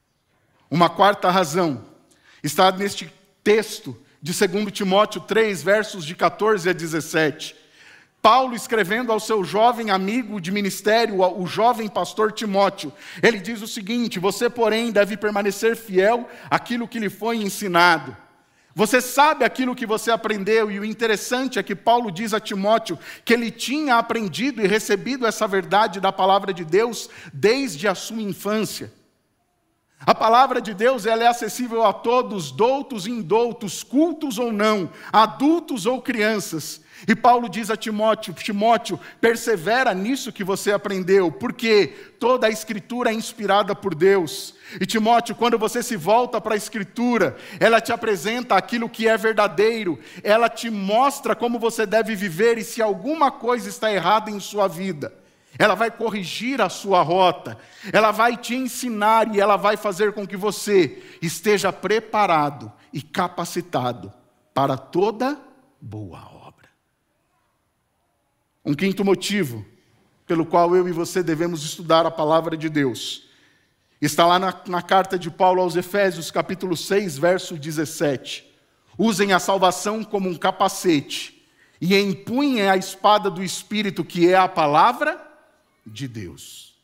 Uma quarta razão está neste texto de 2 Timóteo 3, versos de 14 a 17. Paulo, escrevendo ao seu jovem amigo de ministério, o jovem pastor Timóteo, ele diz o seguinte: você, porém, deve permanecer fiel àquilo que lhe foi ensinado. Você sabe aquilo que você aprendeu, e o interessante é que Paulo diz a Timóteo que ele tinha aprendido e recebido essa verdade da palavra de Deus desde a sua infância. A palavra de Deus, ela é acessível a todos, doutos e indoutos, cultos ou não, adultos ou crianças. E Paulo diz a Timóteo: Timóteo, persevera nisso que você aprendeu, porque toda a Escritura é inspirada por Deus. E Timóteo, quando você se volta para a Escritura, ela te apresenta aquilo que é verdadeiro, ela te mostra como você deve viver, e se alguma coisa está errada em sua vida, ela vai corrigir a sua rota, ela vai te ensinar e ela vai fazer com que você esteja preparado e capacitado para toda boa obra. Um quinto motivo pelo qual eu e você devemos estudar a palavra de Deus está lá na carta de Paulo aos Efésios, capítulo 6, verso 17. Usem a salvação como um capacete e empunhem a espada do Espírito, que é a palavra de Deus.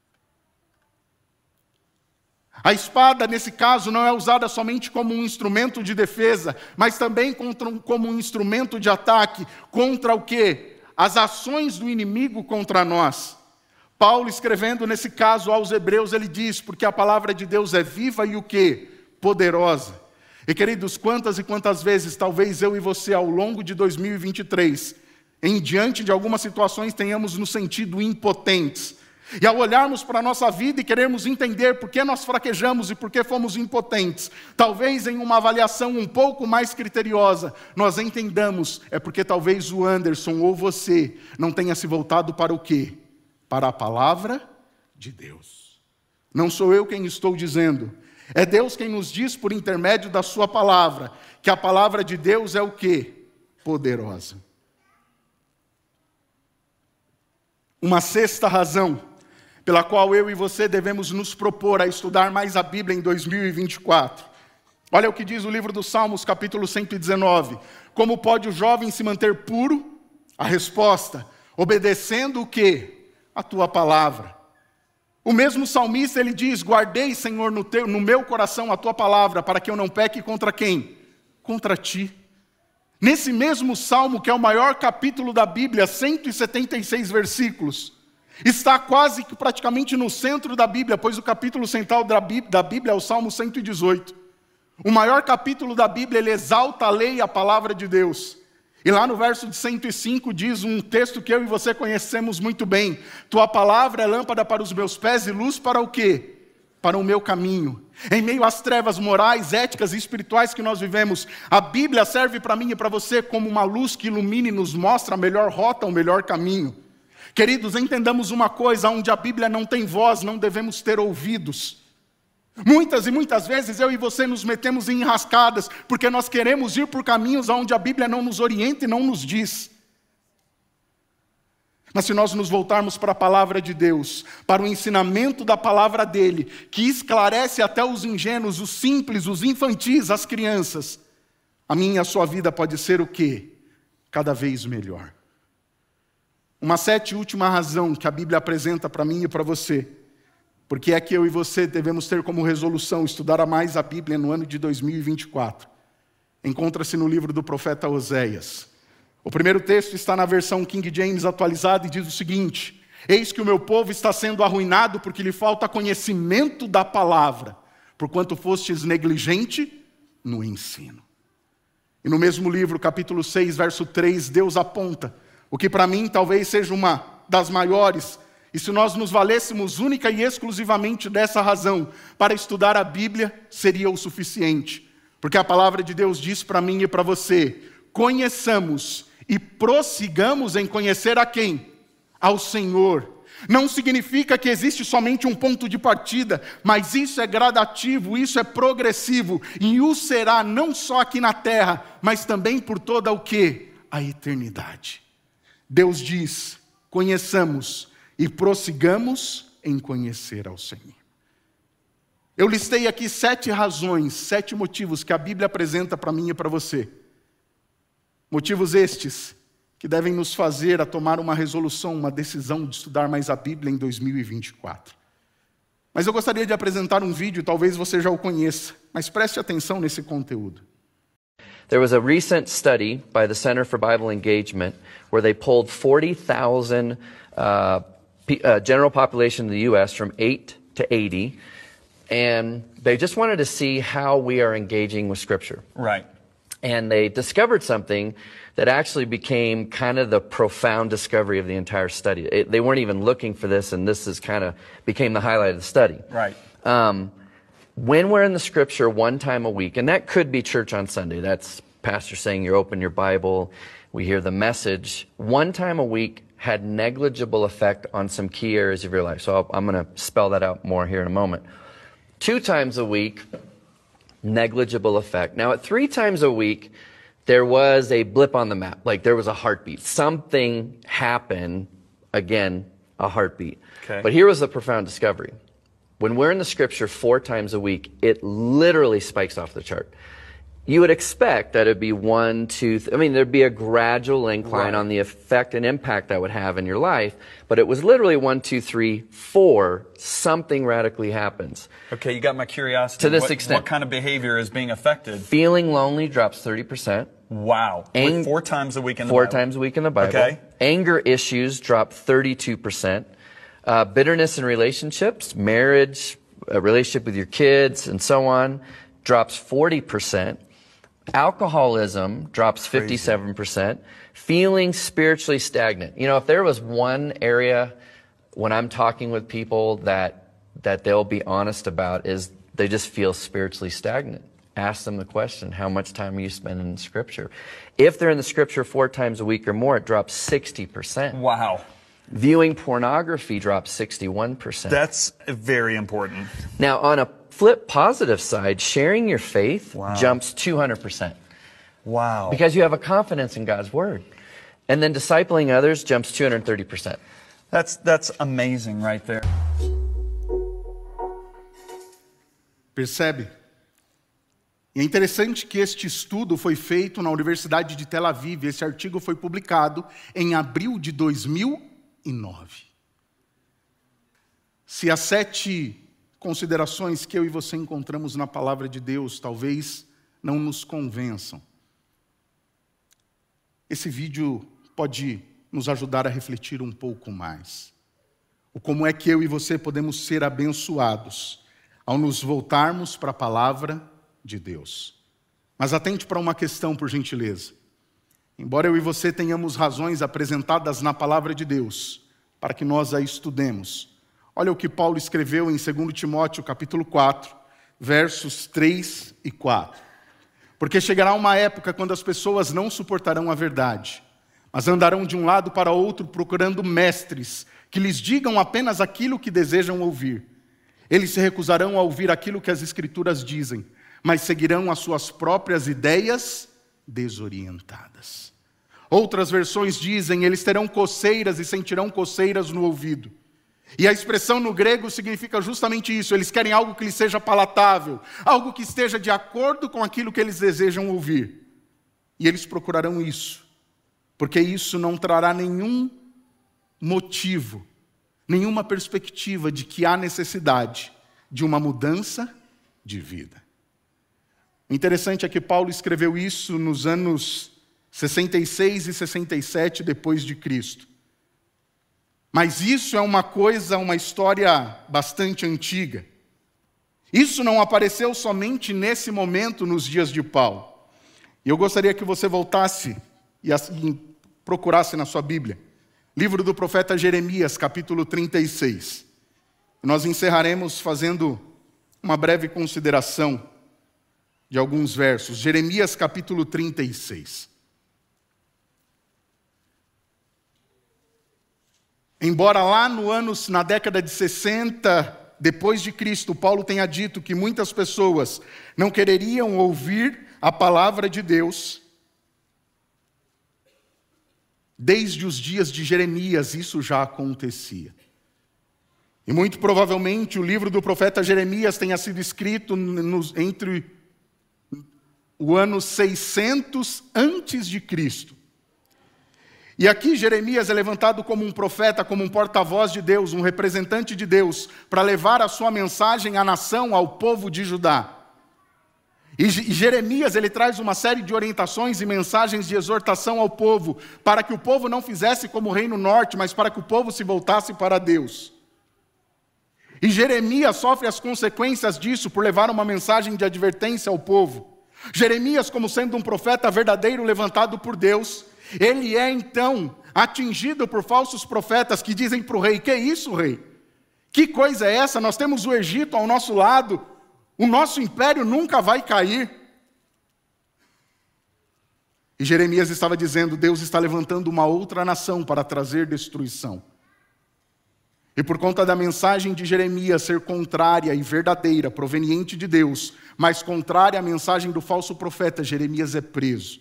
A espada, nesse caso, não é usada somente como um instrumento de defesa, mas também como um instrumento de ataque. Contra o quê? As ações do inimigo contra nós. Paulo, escrevendo nesse caso aos Hebreus, ele diz: porque a palavra de Deus é viva e o quê? Poderosa. E queridos, quantas e quantas vezes, talvez eu e você, ao longo de 2023, diante de algumas situações, tenhamos nos sentido impotentes. E ao olharmos para a nossa vida e querermos entender por que nós fraquejamos e por que fomos impotentes, talvez em uma avaliação um pouco mais criteriosa, nós entendamos, é porque talvez o Anderson ou você não tenha se voltado para o quê? Para a palavra de Deus. Não sou eu quem estou dizendo, é Deus quem nos diz por intermédio da sua palavra, que a palavra de Deus é o quê? Poderosa. Uma sexta razão pela qual eu e você devemos nos propor a estudar mais a Bíblia em 2024. Olha o que diz o livro dos Salmos, capítulo 119. Como pode o jovem se manter puro? A resposta: obedecendo o quê? A tua palavra. O mesmo salmista, ele diz: guardei, Senhor, no meu coração a tua palavra, para que eu não peque contra quem? Contra ti. Nesse mesmo salmo, que é o maior capítulo da Bíblia, 176 versículos, Está quase que praticamente no centro da Bíblia, pois o capítulo central da Bíblia é o Salmo 118. O maior capítulo da Bíblia, ele exalta a lei e a palavra de Deus. E lá no verso de 105 diz um texto que eu e você conhecemos muito bem. Tua palavra é lâmpada para os meus pés e luz para o quê? Para o meu caminho. Em meio às trevas morais, éticas e espirituais que nós vivemos, a Bíblia serve para mim e para você como uma luz que ilumina e nos mostra a melhor rota, o melhor caminho. Queridos, entendamos uma coisa, onde a Bíblia não tem voz, não devemos ter ouvidos. Muitas e muitas vezes eu e você nos metemos em enrascadas, porque nós queremos ir por caminhos onde a Bíblia não nos orienta e não nos diz. Mas se nós nos voltarmos para a palavra de Deus, para o ensinamento da palavra dele, que esclarece até os ingênuos, os simples, os infantis, as crianças, a minha e a sua vida pode ser o quê? Cada vez melhor. Uma sétima e última razão que a Bíblia apresenta para mim e para você, porque é que eu e você devemos ter como resolução estudar mais a Bíblia no ano de 2024. Encontra-se no livro do profeta Oséias. O primeiro texto está na versão King James atualizada e diz o seguinte: eis que o meu povo está sendo arruinado porque lhe falta conhecimento da palavra, porquanto fostes negligente no ensino. E no mesmo livro, capítulo 6, verso 3, Deus aponta o que para mim talvez seja uma das maiores, e se nós nos valêssemos única e exclusivamente dessa razão para estudar a Bíblia, seria o suficiente. Porque a palavra de Deus diz para mim e para você: conheçamos e prossigamos em conhecer a quem? Ao Senhor. Não significa que existe somente um ponto de partida, mas isso é gradativo, isso é progressivo, e o será não só aqui na terra, mas também por toda o quê? A eternidade. Deus diz: conheçamos e prossigamos em conhecer ao Senhor. Eu listei aqui 7 razões, 7 motivos que a Bíblia apresenta para mim e para você. Motivos estes que devem nos fazer a tomar uma resolução, uma decisão de estudar mais a Bíblia em 2024. Mas eu gostaria de apresentar um vídeo, talvez você já o conheça, mas preste atenção nesse conteúdo. There was a recent study by the Center for Bible Engagement where they polled 40,000 general population in the U.S. from 8 to 80, and they just wanted to see how we are engaging with Scripture. Right. And they discovered something that actually became kind of the profound discovery of the entire study. They weren't even looking for this, and this is kind of became the highlight of the study. Right. When we're in the Scripture one time a week, and that could be church on Sunday, that's pastor saying you open your Bible, we hear the message, one time a week had negligible effect on some key areas of your life. So I'm going to spell that out more here in a moment. 2 times a week, negligible effect. Now at 3 times a week, there was a blip on the map, like there was a heartbeat. Something happened, again, a heartbeat. Okay. But here was the profound discovery. When we're in the Scripture 4 times a week, it literally spikes off the chart. You would expect that it'd be 1, 2, there'd be a gradual incline on the effect and impact that would have in your life, but it was literally 1, 2, 3, 4, something radically happens. Okay, you got my curiosity. To this extent. What kind of behavior is being affected? Feeling lonely drops 30%. Wow. With 4 times a week in the 4 Bible. times a week in the Bible. Okay. Anger issues drop 32%. Bitterness in relationships, marriage, a relationship with your kids, and so on, drops 40%. Alcoholism drops 57%. Feeling spiritually stagnant. You know, if there was one area when I'm talking with people that they'll be honest about is they just feel spiritually stagnant. Ask them the question, how much time are you spending in Scripture? If they're in the Scripture 4 times a week or more, it drops 60%. Wow. Viewing pornography drops 61%. That's very important. Now, on a flip positive side, sharing your faith jumps 200%. Wow. Because you have a confidence in God's Word. And then discipling others jumps 230%. That's amazing right there. Percebe? E é interessante que este estudo foi feito na Universidade de Tel Aviv. Esse artigo foi publicado em abril de 2009. Se as 7 considerações que eu e você encontramos na palavra de Deus talvez não nos convençam, esse vídeo pode nos ajudar a refletir um pouco mais. o como é que eu e você podemos ser abençoados ao nos voltarmos para a palavra de Deus. Mas atente para uma questão, por gentileza. Embora eu e você tenhamos razões apresentadas na palavra de Deus, para que nós a estudemos, olha o que Paulo escreveu em 2 Timóteo capítulo 4, versos 3 e 4. Porque chegará uma época quando as pessoas não suportarão a verdade, mas andarão de um lado para outro procurando mestres que lhes digam apenas aquilo que desejam ouvir. Eles se recusarão a ouvir aquilo que as Escrituras dizem, mas seguirão as suas próprias ideias desorientadas. Outras versões dizem, eles terão coceiras e sentirão coceiras no ouvido. E a expressão no grego significa justamente isso, eles querem algo que lhes seja palatável, algo que esteja de acordo com aquilo que eles desejam ouvir. E eles procurarão isso, porque isso não trará nenhum motivo, nenhuma perspectiva de que há necessidade de uma mudança de vida. O interessante é que Paulo escreveu isso nos anos 66 e 67 depois de Cristo. Mas isso é uma história bastante antiga. Isso não apareceu somente nesse momento nos dias de Paulo. E eu gostaria que você voltasse e procurasse na sua Bíblia. Livro do profeta Jeremias, capítulo 36. Nós encerraremos fazendo uma breve consideração de alguns versos. Jeremias, capítulo 36. Embora lá na década de 60, depois de Cristo, Paulo tenha dito que muitas pessoas não quereriam ouvir a palavra de Deus, desde os dias de Jeremias isso já acontecia. E muito provavelmente o livro do profeta Jeremias tenha sido escrito entre o ano 600 antes de Cristo. E aqui Jeremias é levantado como um profeta, como um porta-voz de Deus, um representante de Deus, para levar a sua mensagem à nação, ao povo de Judá. E Jeremias, ele traz uma série de orientações e mensagens de exortação ao povo, para que o povo não fizesse como o reino norte, mas para que o povo se voltasse para Deus. E Jeremias sofre as consequências disso por levar uma mensagem de advertência ao povo. Jeremias, como sendo um profeta verdadeiro levantado por Deus, ele é então atingido por falsos profetas que dizem para o rei: que isso, rei? Que coisa é essa? Nós temos o Egito ao nosso lado, o nosso império nunca vai cair. E Jeremias estava dizendo: Deus está levantando uma outra nação para trazer destruição. E por conta da mensagem de Jeremias ser contrária e verdadeira, proveniente de Deus, mas contrária à mensagem do falso profeta, Jeremias é preso.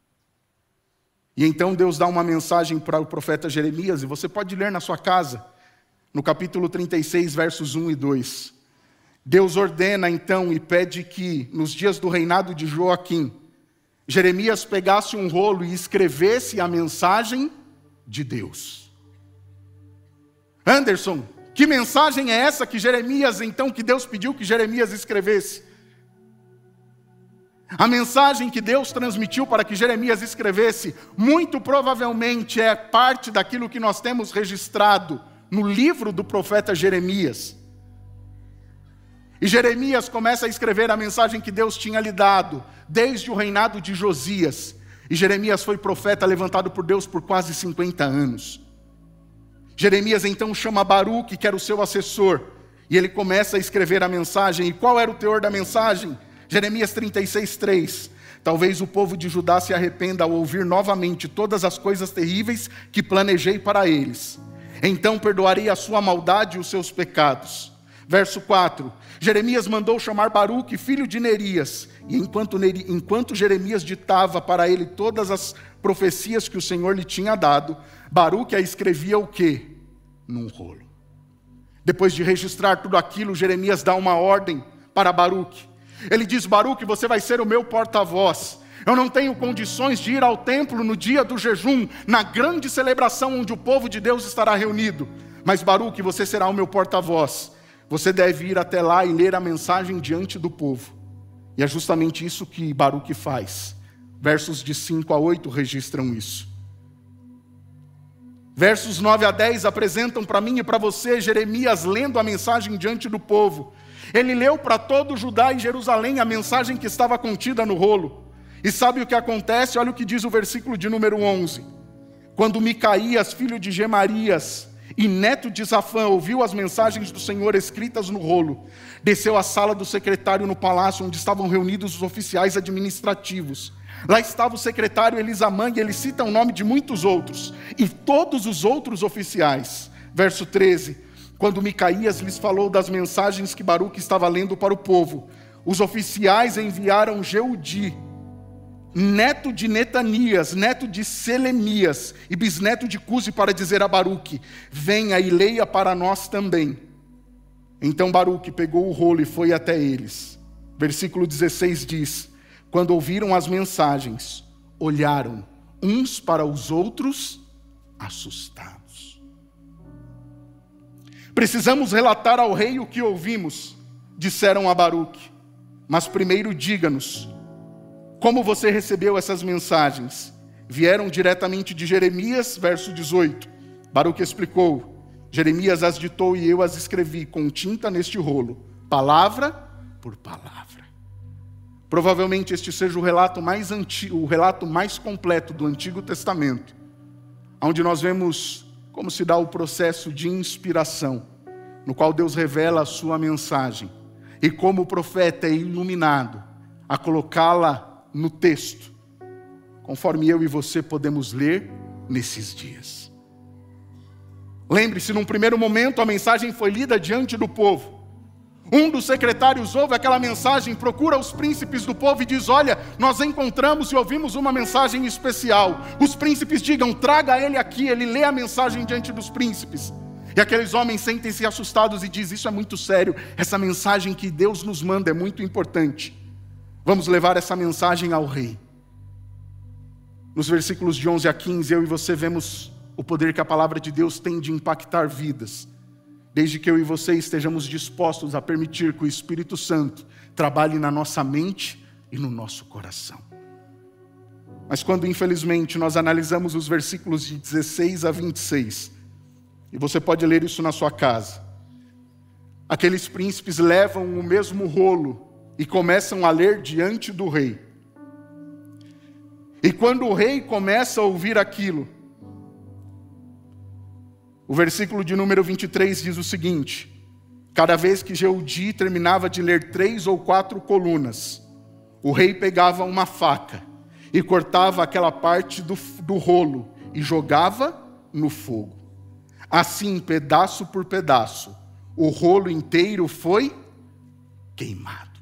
E então Deus dá uma mensagem para o profeta Jeremias, e você pode ler na sua casa, no capítulo 36, versos 1 e 2. Deus ordena então e pede que, nos dias do reinado de Joaquim, Jeremias pegasse um rolo e escrevesse a mensagem de Deus. Anderson, que mensagem é essa que Deus pediu que Jeremias escrevesse? A mensagem que Deus transmitiu para que Jeremias escrevesse, muito provavelmente é parte daquilo que nós temos registrado no livro do profeta Jeremias. E Jeremias começa a escrever a mensagem que Deus tinha lhe dado, desde o reinado de Josias. E Jeremias foi profeta levantado por Deus por quase 50 anos. Jeremias então chama Baruque, que era o seu assessor, e ele começa a escrever a mensagem. E qual era o teor da mensagem? Jeremias 36:3. Talvez o povo de Judá se arrependa ao ouvir novamente todas as coisas terríveis que planejei para eles. Então perdoarei a sua maldade e os seus pecados. Verso 4. Jeremias mandou chamar Baruque, filho de Nerias. E enquanto Jeremias ditava para ele todas as profecias que o Senhor lhe tinha dado, Baruque a escrevia o quê? Num rolo. Depois de registrar tudo aquilo, Jeremias dá uma ordem para Baruque. Ele diz: Baruque, você vai ser o meu porta-voz. Eu não tenho condições de ir ao templo no dia do jejum, na grande celebração onde o povo de Deus estará reunido. Mas Baruque, você será o meu porta-voz. Você deve ir até lá e ler a mensagem diante do povo. E é justamente isso que Baruque faz. Versos de 5 a 8 registram isso. Versos 9 a 10 apresentam para mim e para você Jeremias lendo a mensagem diante do povo. Ele leu para todo Judá e Jerusalém a mensagem que estava contida no rolo. E sabe o que acontece? Olha o que diz o versículo de número 11. Quando Micaías, filho de Gemarias e neto de Safã, ouviu as mensagens do Senhor escritas no rolo, desceu à sala do secretário no palácio, onde estavam reunidos os oficiais administrativos. Lá estava o secretário Elisamã, e ele cita o nome de muitos outros, e todos os outros oficiais. Verso 13, quando Micaías lhes falou das mensagens que Baruque estava lendo para o povo, os oficiais enviaram Jeudi, neto de Netanias, neto de Selemias e bisneto de Cusi, para dizer a Baruque: venha e leia para nós também. Então Baruque pegou o rolo e foi até eles. Versículo 16 diz: quando ouviram as mensagens, olharam uns para os outros, assustados. Precisamos relatar ao rei o que ouvimos, disseram a Baruque. Mas primeiro diga-nos, como você recebeu essas mensagens? Vieram diretamente de Jeremias, verso 18. Baruque explicou: Jeremias as ditou e eu as escrevi com tinta neste rolo, palavra por palavra. Provavelmente este seja o relato mais antigo, o relato mais completo do Antigo Testamento, onde nós vemos como se dá o processo de inspiração, no qual Deus revela a sua mensagem, e como o profeta é iluminado a colocá-la no texto, conforme eu e você podemos ler nesses dias. Lembre-se, num primeiro momento a mensagem foi lida diante do povo. Um dos secretários ouve aquela mensagem, procura os príncipes do povo e diz: olha, nós encontramos e ouvimos uma mensagem especial. Os príncipes digam: traga ele aqui. Ele lê a mensagem diante dos príncipes. E aqueles homens sentem-se assustados e dizem: isso é muito sério, essa mensagem que Deus nos manda é muito importante. Vamos levar essa mensagem ao rei. Nos versículos de 11 a 15, eu e você vemos o poder que a palavra de Deus tem de impactar vidas, desde que eu e você estejamos dispostos a permitir que o Espírito Santo trabalhe na nossa mente e no nosso coração. Mas quando, infelizmente, nós analisamos os versículos de 16 a 26, e você pode ler isso na sua casa, aqueles príncipes levam o mesmo rolo e começam a ler diante do rei. E quando o rei começa a ouvir aquilo, o versículo de número 23 diz o seguinte: cada vez que Jeudi terminava de ler 3 ou 4 colunas, o rei pegava uma faca e cortava aquela parte do rolo e jogava no fogo. Assim, pedaço por pedaço, o rolo inteiro foi queimado.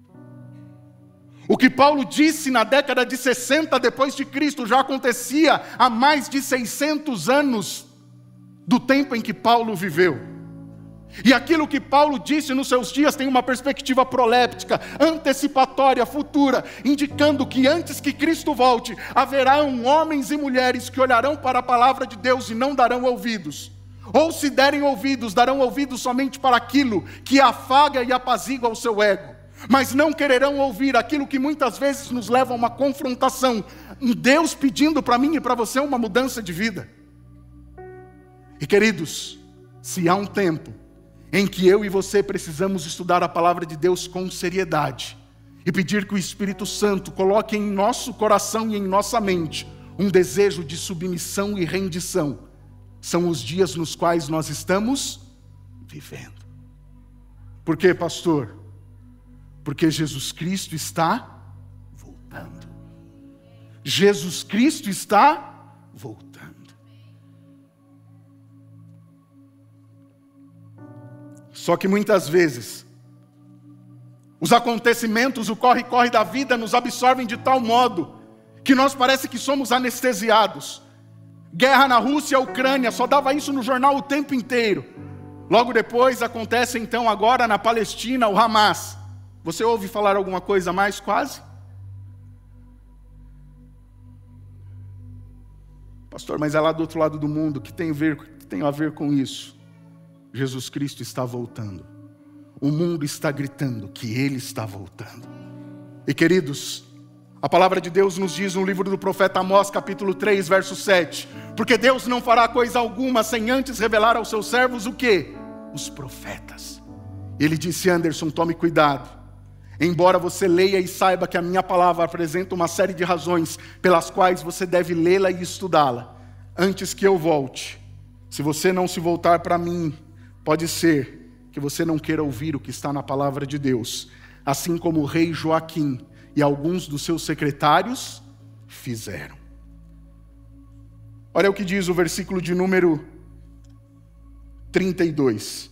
O que Paulo disse na década de 60 depois de Cristo já acontecia há mais de 600 anos do tempo em que Paulo viveu. E aquilo que Paulo disse nos seus dias tem uma perspectiva proléptica, antecipatória, futura, indicando que antes que Cristo volte, haverão homens e mulheres que olharão para a palavra de Deus e não darão ouvidos. Ou se derem ouvidos, darão ouvidos somente para aquilo que afaga e apazigua o seu ego. Mas não quererão ouvir aquilo que muitas vezes nos leva a uma confrontação. Deus pedindo para mim e para você uma mudança de vida. E queridos, se há um tempo em que eu e você precisamos estudar a palavra de Deus com seriedade e pedir que o Espírito Santo coloque em nosso coração e em nossa mente um desejo de submissão e rendição, são os dias nos quais nós estamos vivendo. Por quê, pastor? Porque Jesus Cristo está voltando. Jesus Cristo está voltando. Só que muitas vezes, os acontecimentos, o corre-corre da vida nos absorvem de tal modo que nós parece que somos anestesiados. Guerra na Rússia e Ucrânia, só dava isso no jornal o tempo inteiro. Logo depois acontece então agora na Palestina o Hamas. Você ouve falar alguma coisa mais quase? Pastor, mas é lá do outro lado do mundo, que tem a ver com isso? Jesus Cristo está voltando. O mundo está gritando que Ele está voltando. E queridos, A palavra de Deus nos diz no livro do profeta Amós, capítulo 3, verso 7. Porque Deus não fará coisa alguma sem antes revelar aos seus servos o quê? Os profetas. Ele disse: Anderson, tome cuidado. Embora você leia e saiba que a minha palavra apresenta uma série de razões pelas quais você deve lê-la e estudá-la, antes que eu volte, se você não se voltar para mim, pode ser que você não queira ouvir o que está na palavra de Deus, assim como o rei Joaquim e alguns dos seus secretários fizeram. Olha o que diz o versículo de número 32.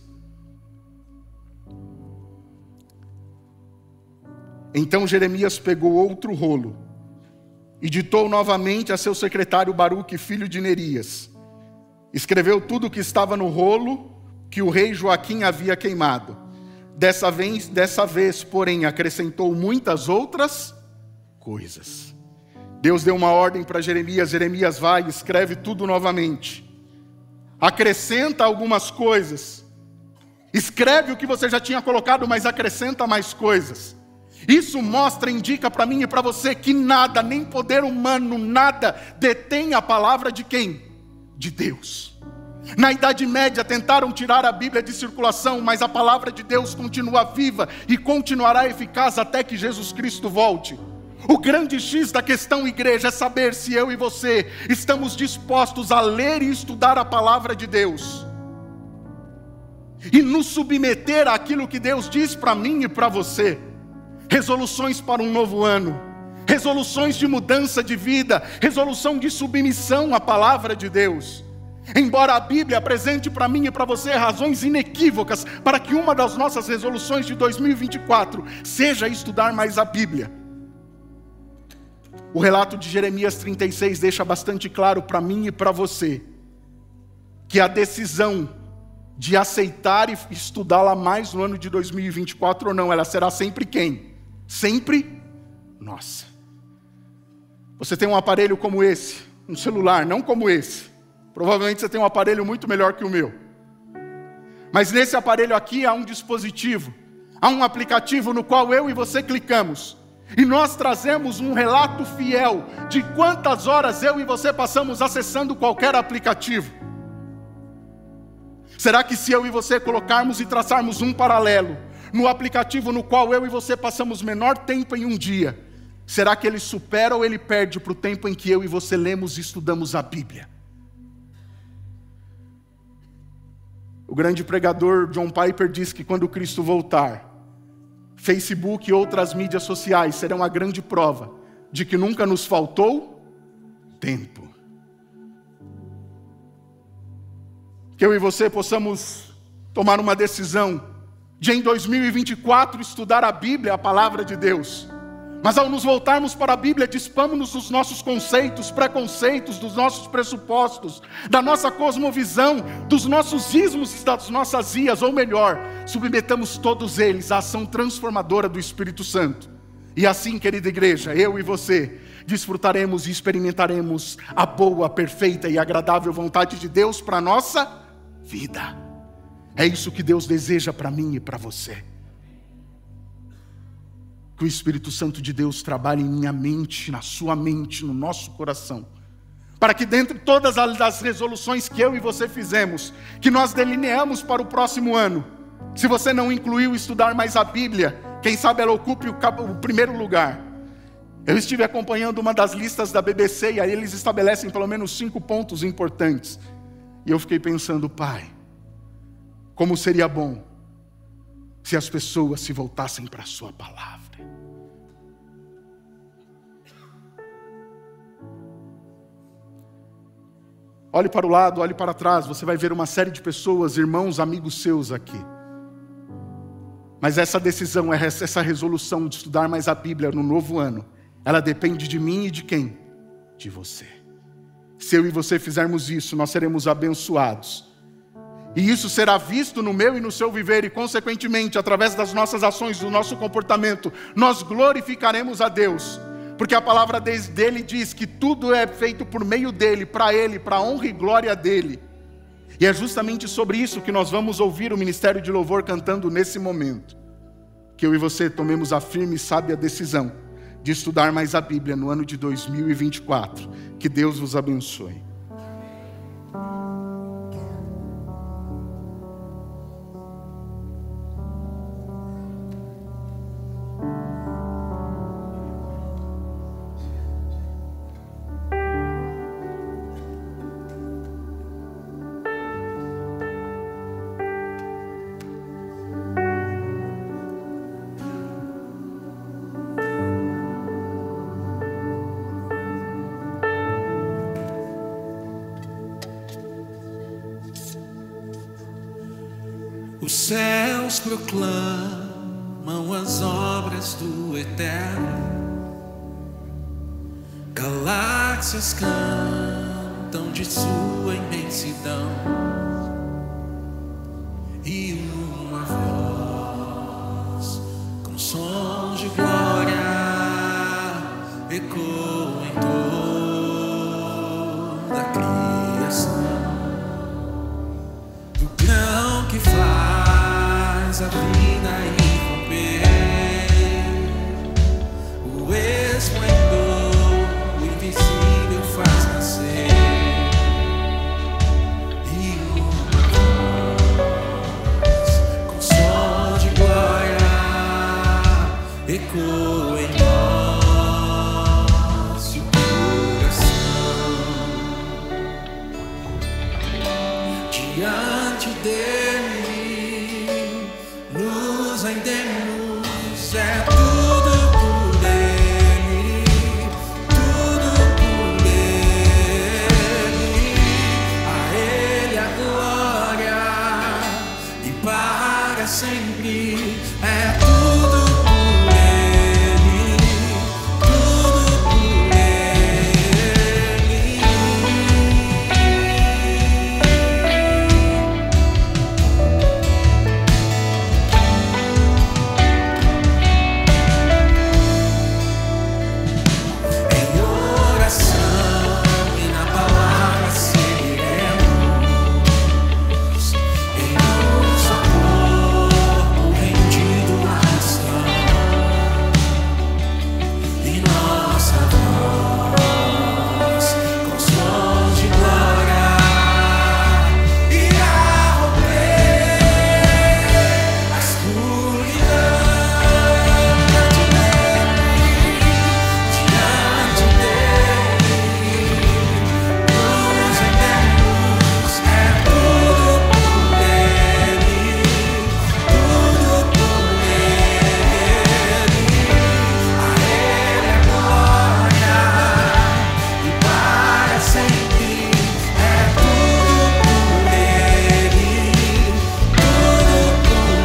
Então Jeremias pegou outro rolo e ditou novamente a seu secretário Baruque, filho de Nerias. Escreveu tudo o que estava no rolo que o rei Joaquim havia queimado. Dessa vez, porém, acrescentou muitas outras coisas. Deus deu uma ordem para Jeremias: Jeremias, vai e escreve tudo novamente. Acrescenta algumas coisas. Escreve o que você já tinha colocado, mas acrescenta mais coisas. Isso mostra, indica para mim e para você que nada, nem poder humano, nada detém a palavra de quem? De Deus. Na Idade Média tentaram tirar a Bíblia de circulação, mas a palavra de Deus continua viva e continuará eficaz até que Jesus Cristo volte. O grande X da questão, igreja, é saber se eu e você estamos dispostos a ler e estudar a palavra de Deus e nos submeter àquilo que Deus diz para mim e para você. Resoluções para um novo ano, resoluções de mudança de vida, resolução de submissão à palavra de Deus. Embora a Bíblia apresente para mim e para você razões inequívocas para que uma das nossas resoluções de 2024 seja estudar mais a Bíblia. O relato de Jeremias 36 deixa bastante claro para mim e para você que a decisão de aceitar e estudá-la mais no ano de 2024 ou não, ela será sempre quem? Sempre nossa. Você tem um aparelho como esse, um celular, não como esse. Provavelmente você tem um aparelho muito melhor que o meu. Mas nesse aparelho aqui há um dispositivo, há um aplicativo no qual eu e você clicamos. E nós trazemos um relato fiel de quantas horas eu e você passamos acessando qualquer aplicativo. Será que se eu e você colocarmos e traçarmos um paralelo no aplicativo no qual eu e você passamos menor tempo em um dia, será que ele supera ou ele perde para o tempo em que eu e você lemos e estudamos a Bíblia? O grande pregador John Piper diz que quando Cristo voltar, Facebook e outras mídias sociais serão a grande prova de que nunca nos faltou tempo. Que eu e você possamos tomar uma decisão de em 2024 estudar a Bíblia, a palavra de Deus. Mas ao nos voltarmos para a Bíblia, dispamos-nos dos nossos conceitos, preconceitos, dos nossos pressupostos, da nossa cosmovisão, dos nossos ismos e das nossas ias, ou melhor, submetamos todos eles à ação transformadora do Espírito Santo. E assim, querida igreja, eu e você desfrutaremos e experimentaremos a boa, perfeita e agradável vontade de Deus para a nossa vida. É isso que Deus deseja para mim e para você. Que o Espírito Santo de Deus trabalhe em minha mente, na sua mente, no nosso coração, para que dentre todas as resoluções que eu e você fizemos, que nós delineamos para o próximo ano, se você não incluiu estudar mais a Bíblia, quem sabe ela ocupe o primeiro lugar. Eu estive acompanhando uma das listas da BBC e aí eles estabelecem pelo menos 5 pontos importantes. E eu fiquei pensando, Pai, como seria bom se as pessoas se voltassem para a sua palavra. Olhe para o lado, olhe para trás, você vai ver uma série de pessoas, irmãos, amigos seus aqui. Mas essa decisão, essa resolução de estudar mais a Bíblia no novo ano, ela depende de mim e de quem? De você. Se eu e você fizermos isso, nós seremos abençoados. E isso será visto no meu e no seu viver, e consequentemente, através das nossas ações, do nosso comportamento, nós glorificaremos a Deus. Porque a palavra dele diz que tudo é feito por meio dele, para a honra e glória dele. E é justamente sobre isso que nós vamos ouvir o Ministério de Louvor cantando nesse momento. Que eu e você tomemos a firme e sábia decisão de estudar mais a Bíblia no ano de 2024. Que Deus vos abençoe. Os céus proclamam as obras do Eterno, galáxias cantam de sua imensidão, e uma voz com sons de glória ecoa em toda a criação. Do grão que faz a vida irromper, o esplendor, o invisível faz nascer, e uma voz com som de glória ecoa em nosso coração. Diante dele nos rendemos, é tudo por ele, tudo por ele. A ele a glória e para sempre, é tudo por ele, tudo por ele. Em oração e na palavra seguiremos, em um só corpo rendido à missão, e nossa voz com sons de glória irá romper a escuridão. Diante dele nos rendemos, é tudo por ele, tudo por ele. A ele a glória e para sempre, é tudo por ele, tudo por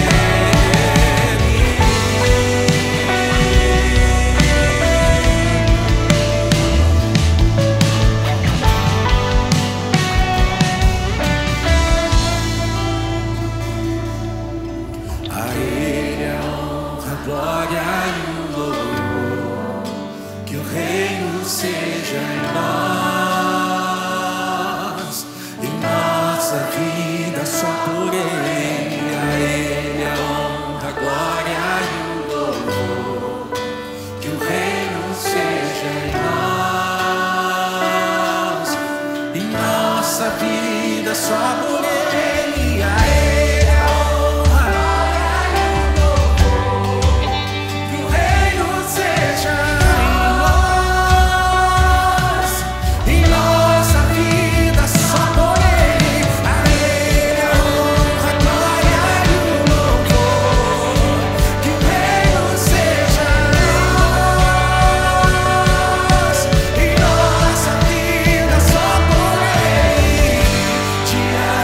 A ele a honra, a glória e o louvor, que o reino seja em nós, em nossa vida só por ele. A ele a honra, a glória e o louvor, que o reino seja em nós, em nossa vida só por ele. A ele a honra, que o reino seja em nossa vida só por ele. A ele a honra, a glória e o louvor, que o reino seja em nossa vida só por ele. Diante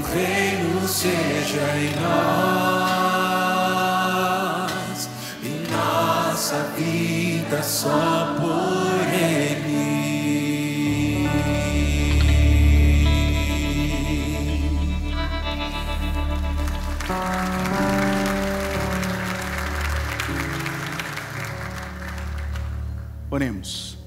reino seja em nós, em nossa vida só por Ele. Oremos.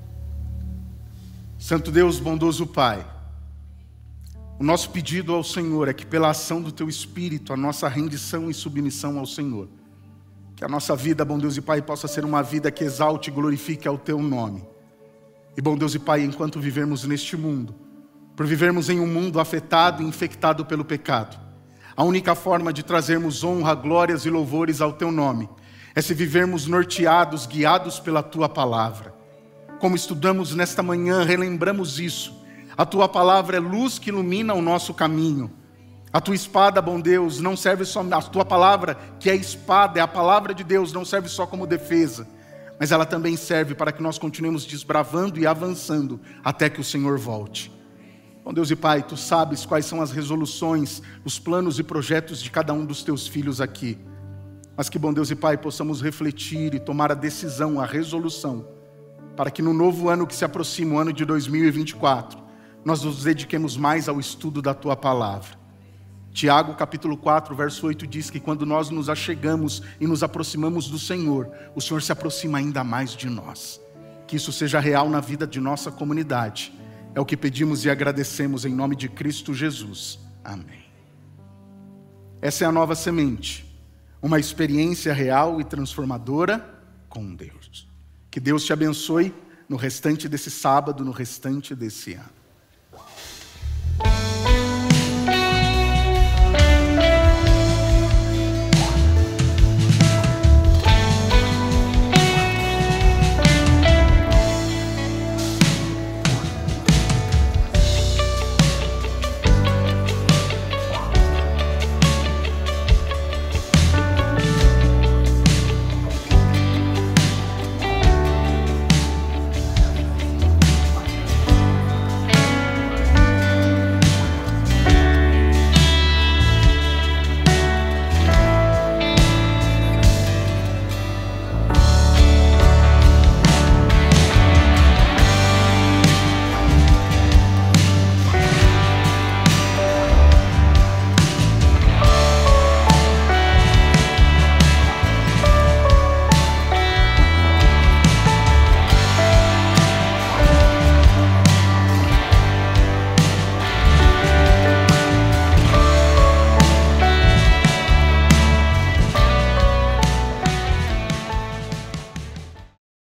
Santo Deus, bondoso Pai, o nosso pedido ao Senhor é que pela ação do Teu Espírito, a nossa rendição e submissão ao Senhor, que a nossa vida, bom Deus e Pai, possa ser uma vida que exalte e glorifique ao Teu nome. E bom Deus e Pai, enquanto vivermos neste mundo, por vivermos em um mundo afetado e infectado pelo pecado, a única forma de trazermos honra, glórias e louvores ao Teu nome é se vivermos norteados, guiados pela Tua Palavra. Como estudamos nesta manhã, relembramos isso. A Tua Palavra é luz que ilumina o nosso caminho. A Tua espada, bom Deus, não serve só... A Tua Palavra, que é espada, é a Palavra de Deus, não serve só como defesa, mas ela também serve para que nós continuemos desbravando e avançando até que o Senhor volte. Bom Deus e Pai, Tu sabes quais são as resoluções, os planos e projetos de cada um dos Teus filhos aqui. Mas que, bom Deus e Pai, possamos refletir e tomar a decisão, a resolução, para que no novo ano que se aproxima, o ano de 2024, nós nos dediquemos mais ao estudo da Tua Palavra. Tiago capítulo 4, verso 8 diz que quando nós nos achegamos e nos aproximamos do Senhor, o Senhor se aproxima ainda mais de nós. Que isso seja real na vida de nossa comunidade. É o que pedimos e agradecemos em nome de Cristo Jesus. Amém. Essa é a nova semente. Uma experiência real e transformadora com Deus. Que Deus te abençoe no restante desse sábado, no restante desse ano.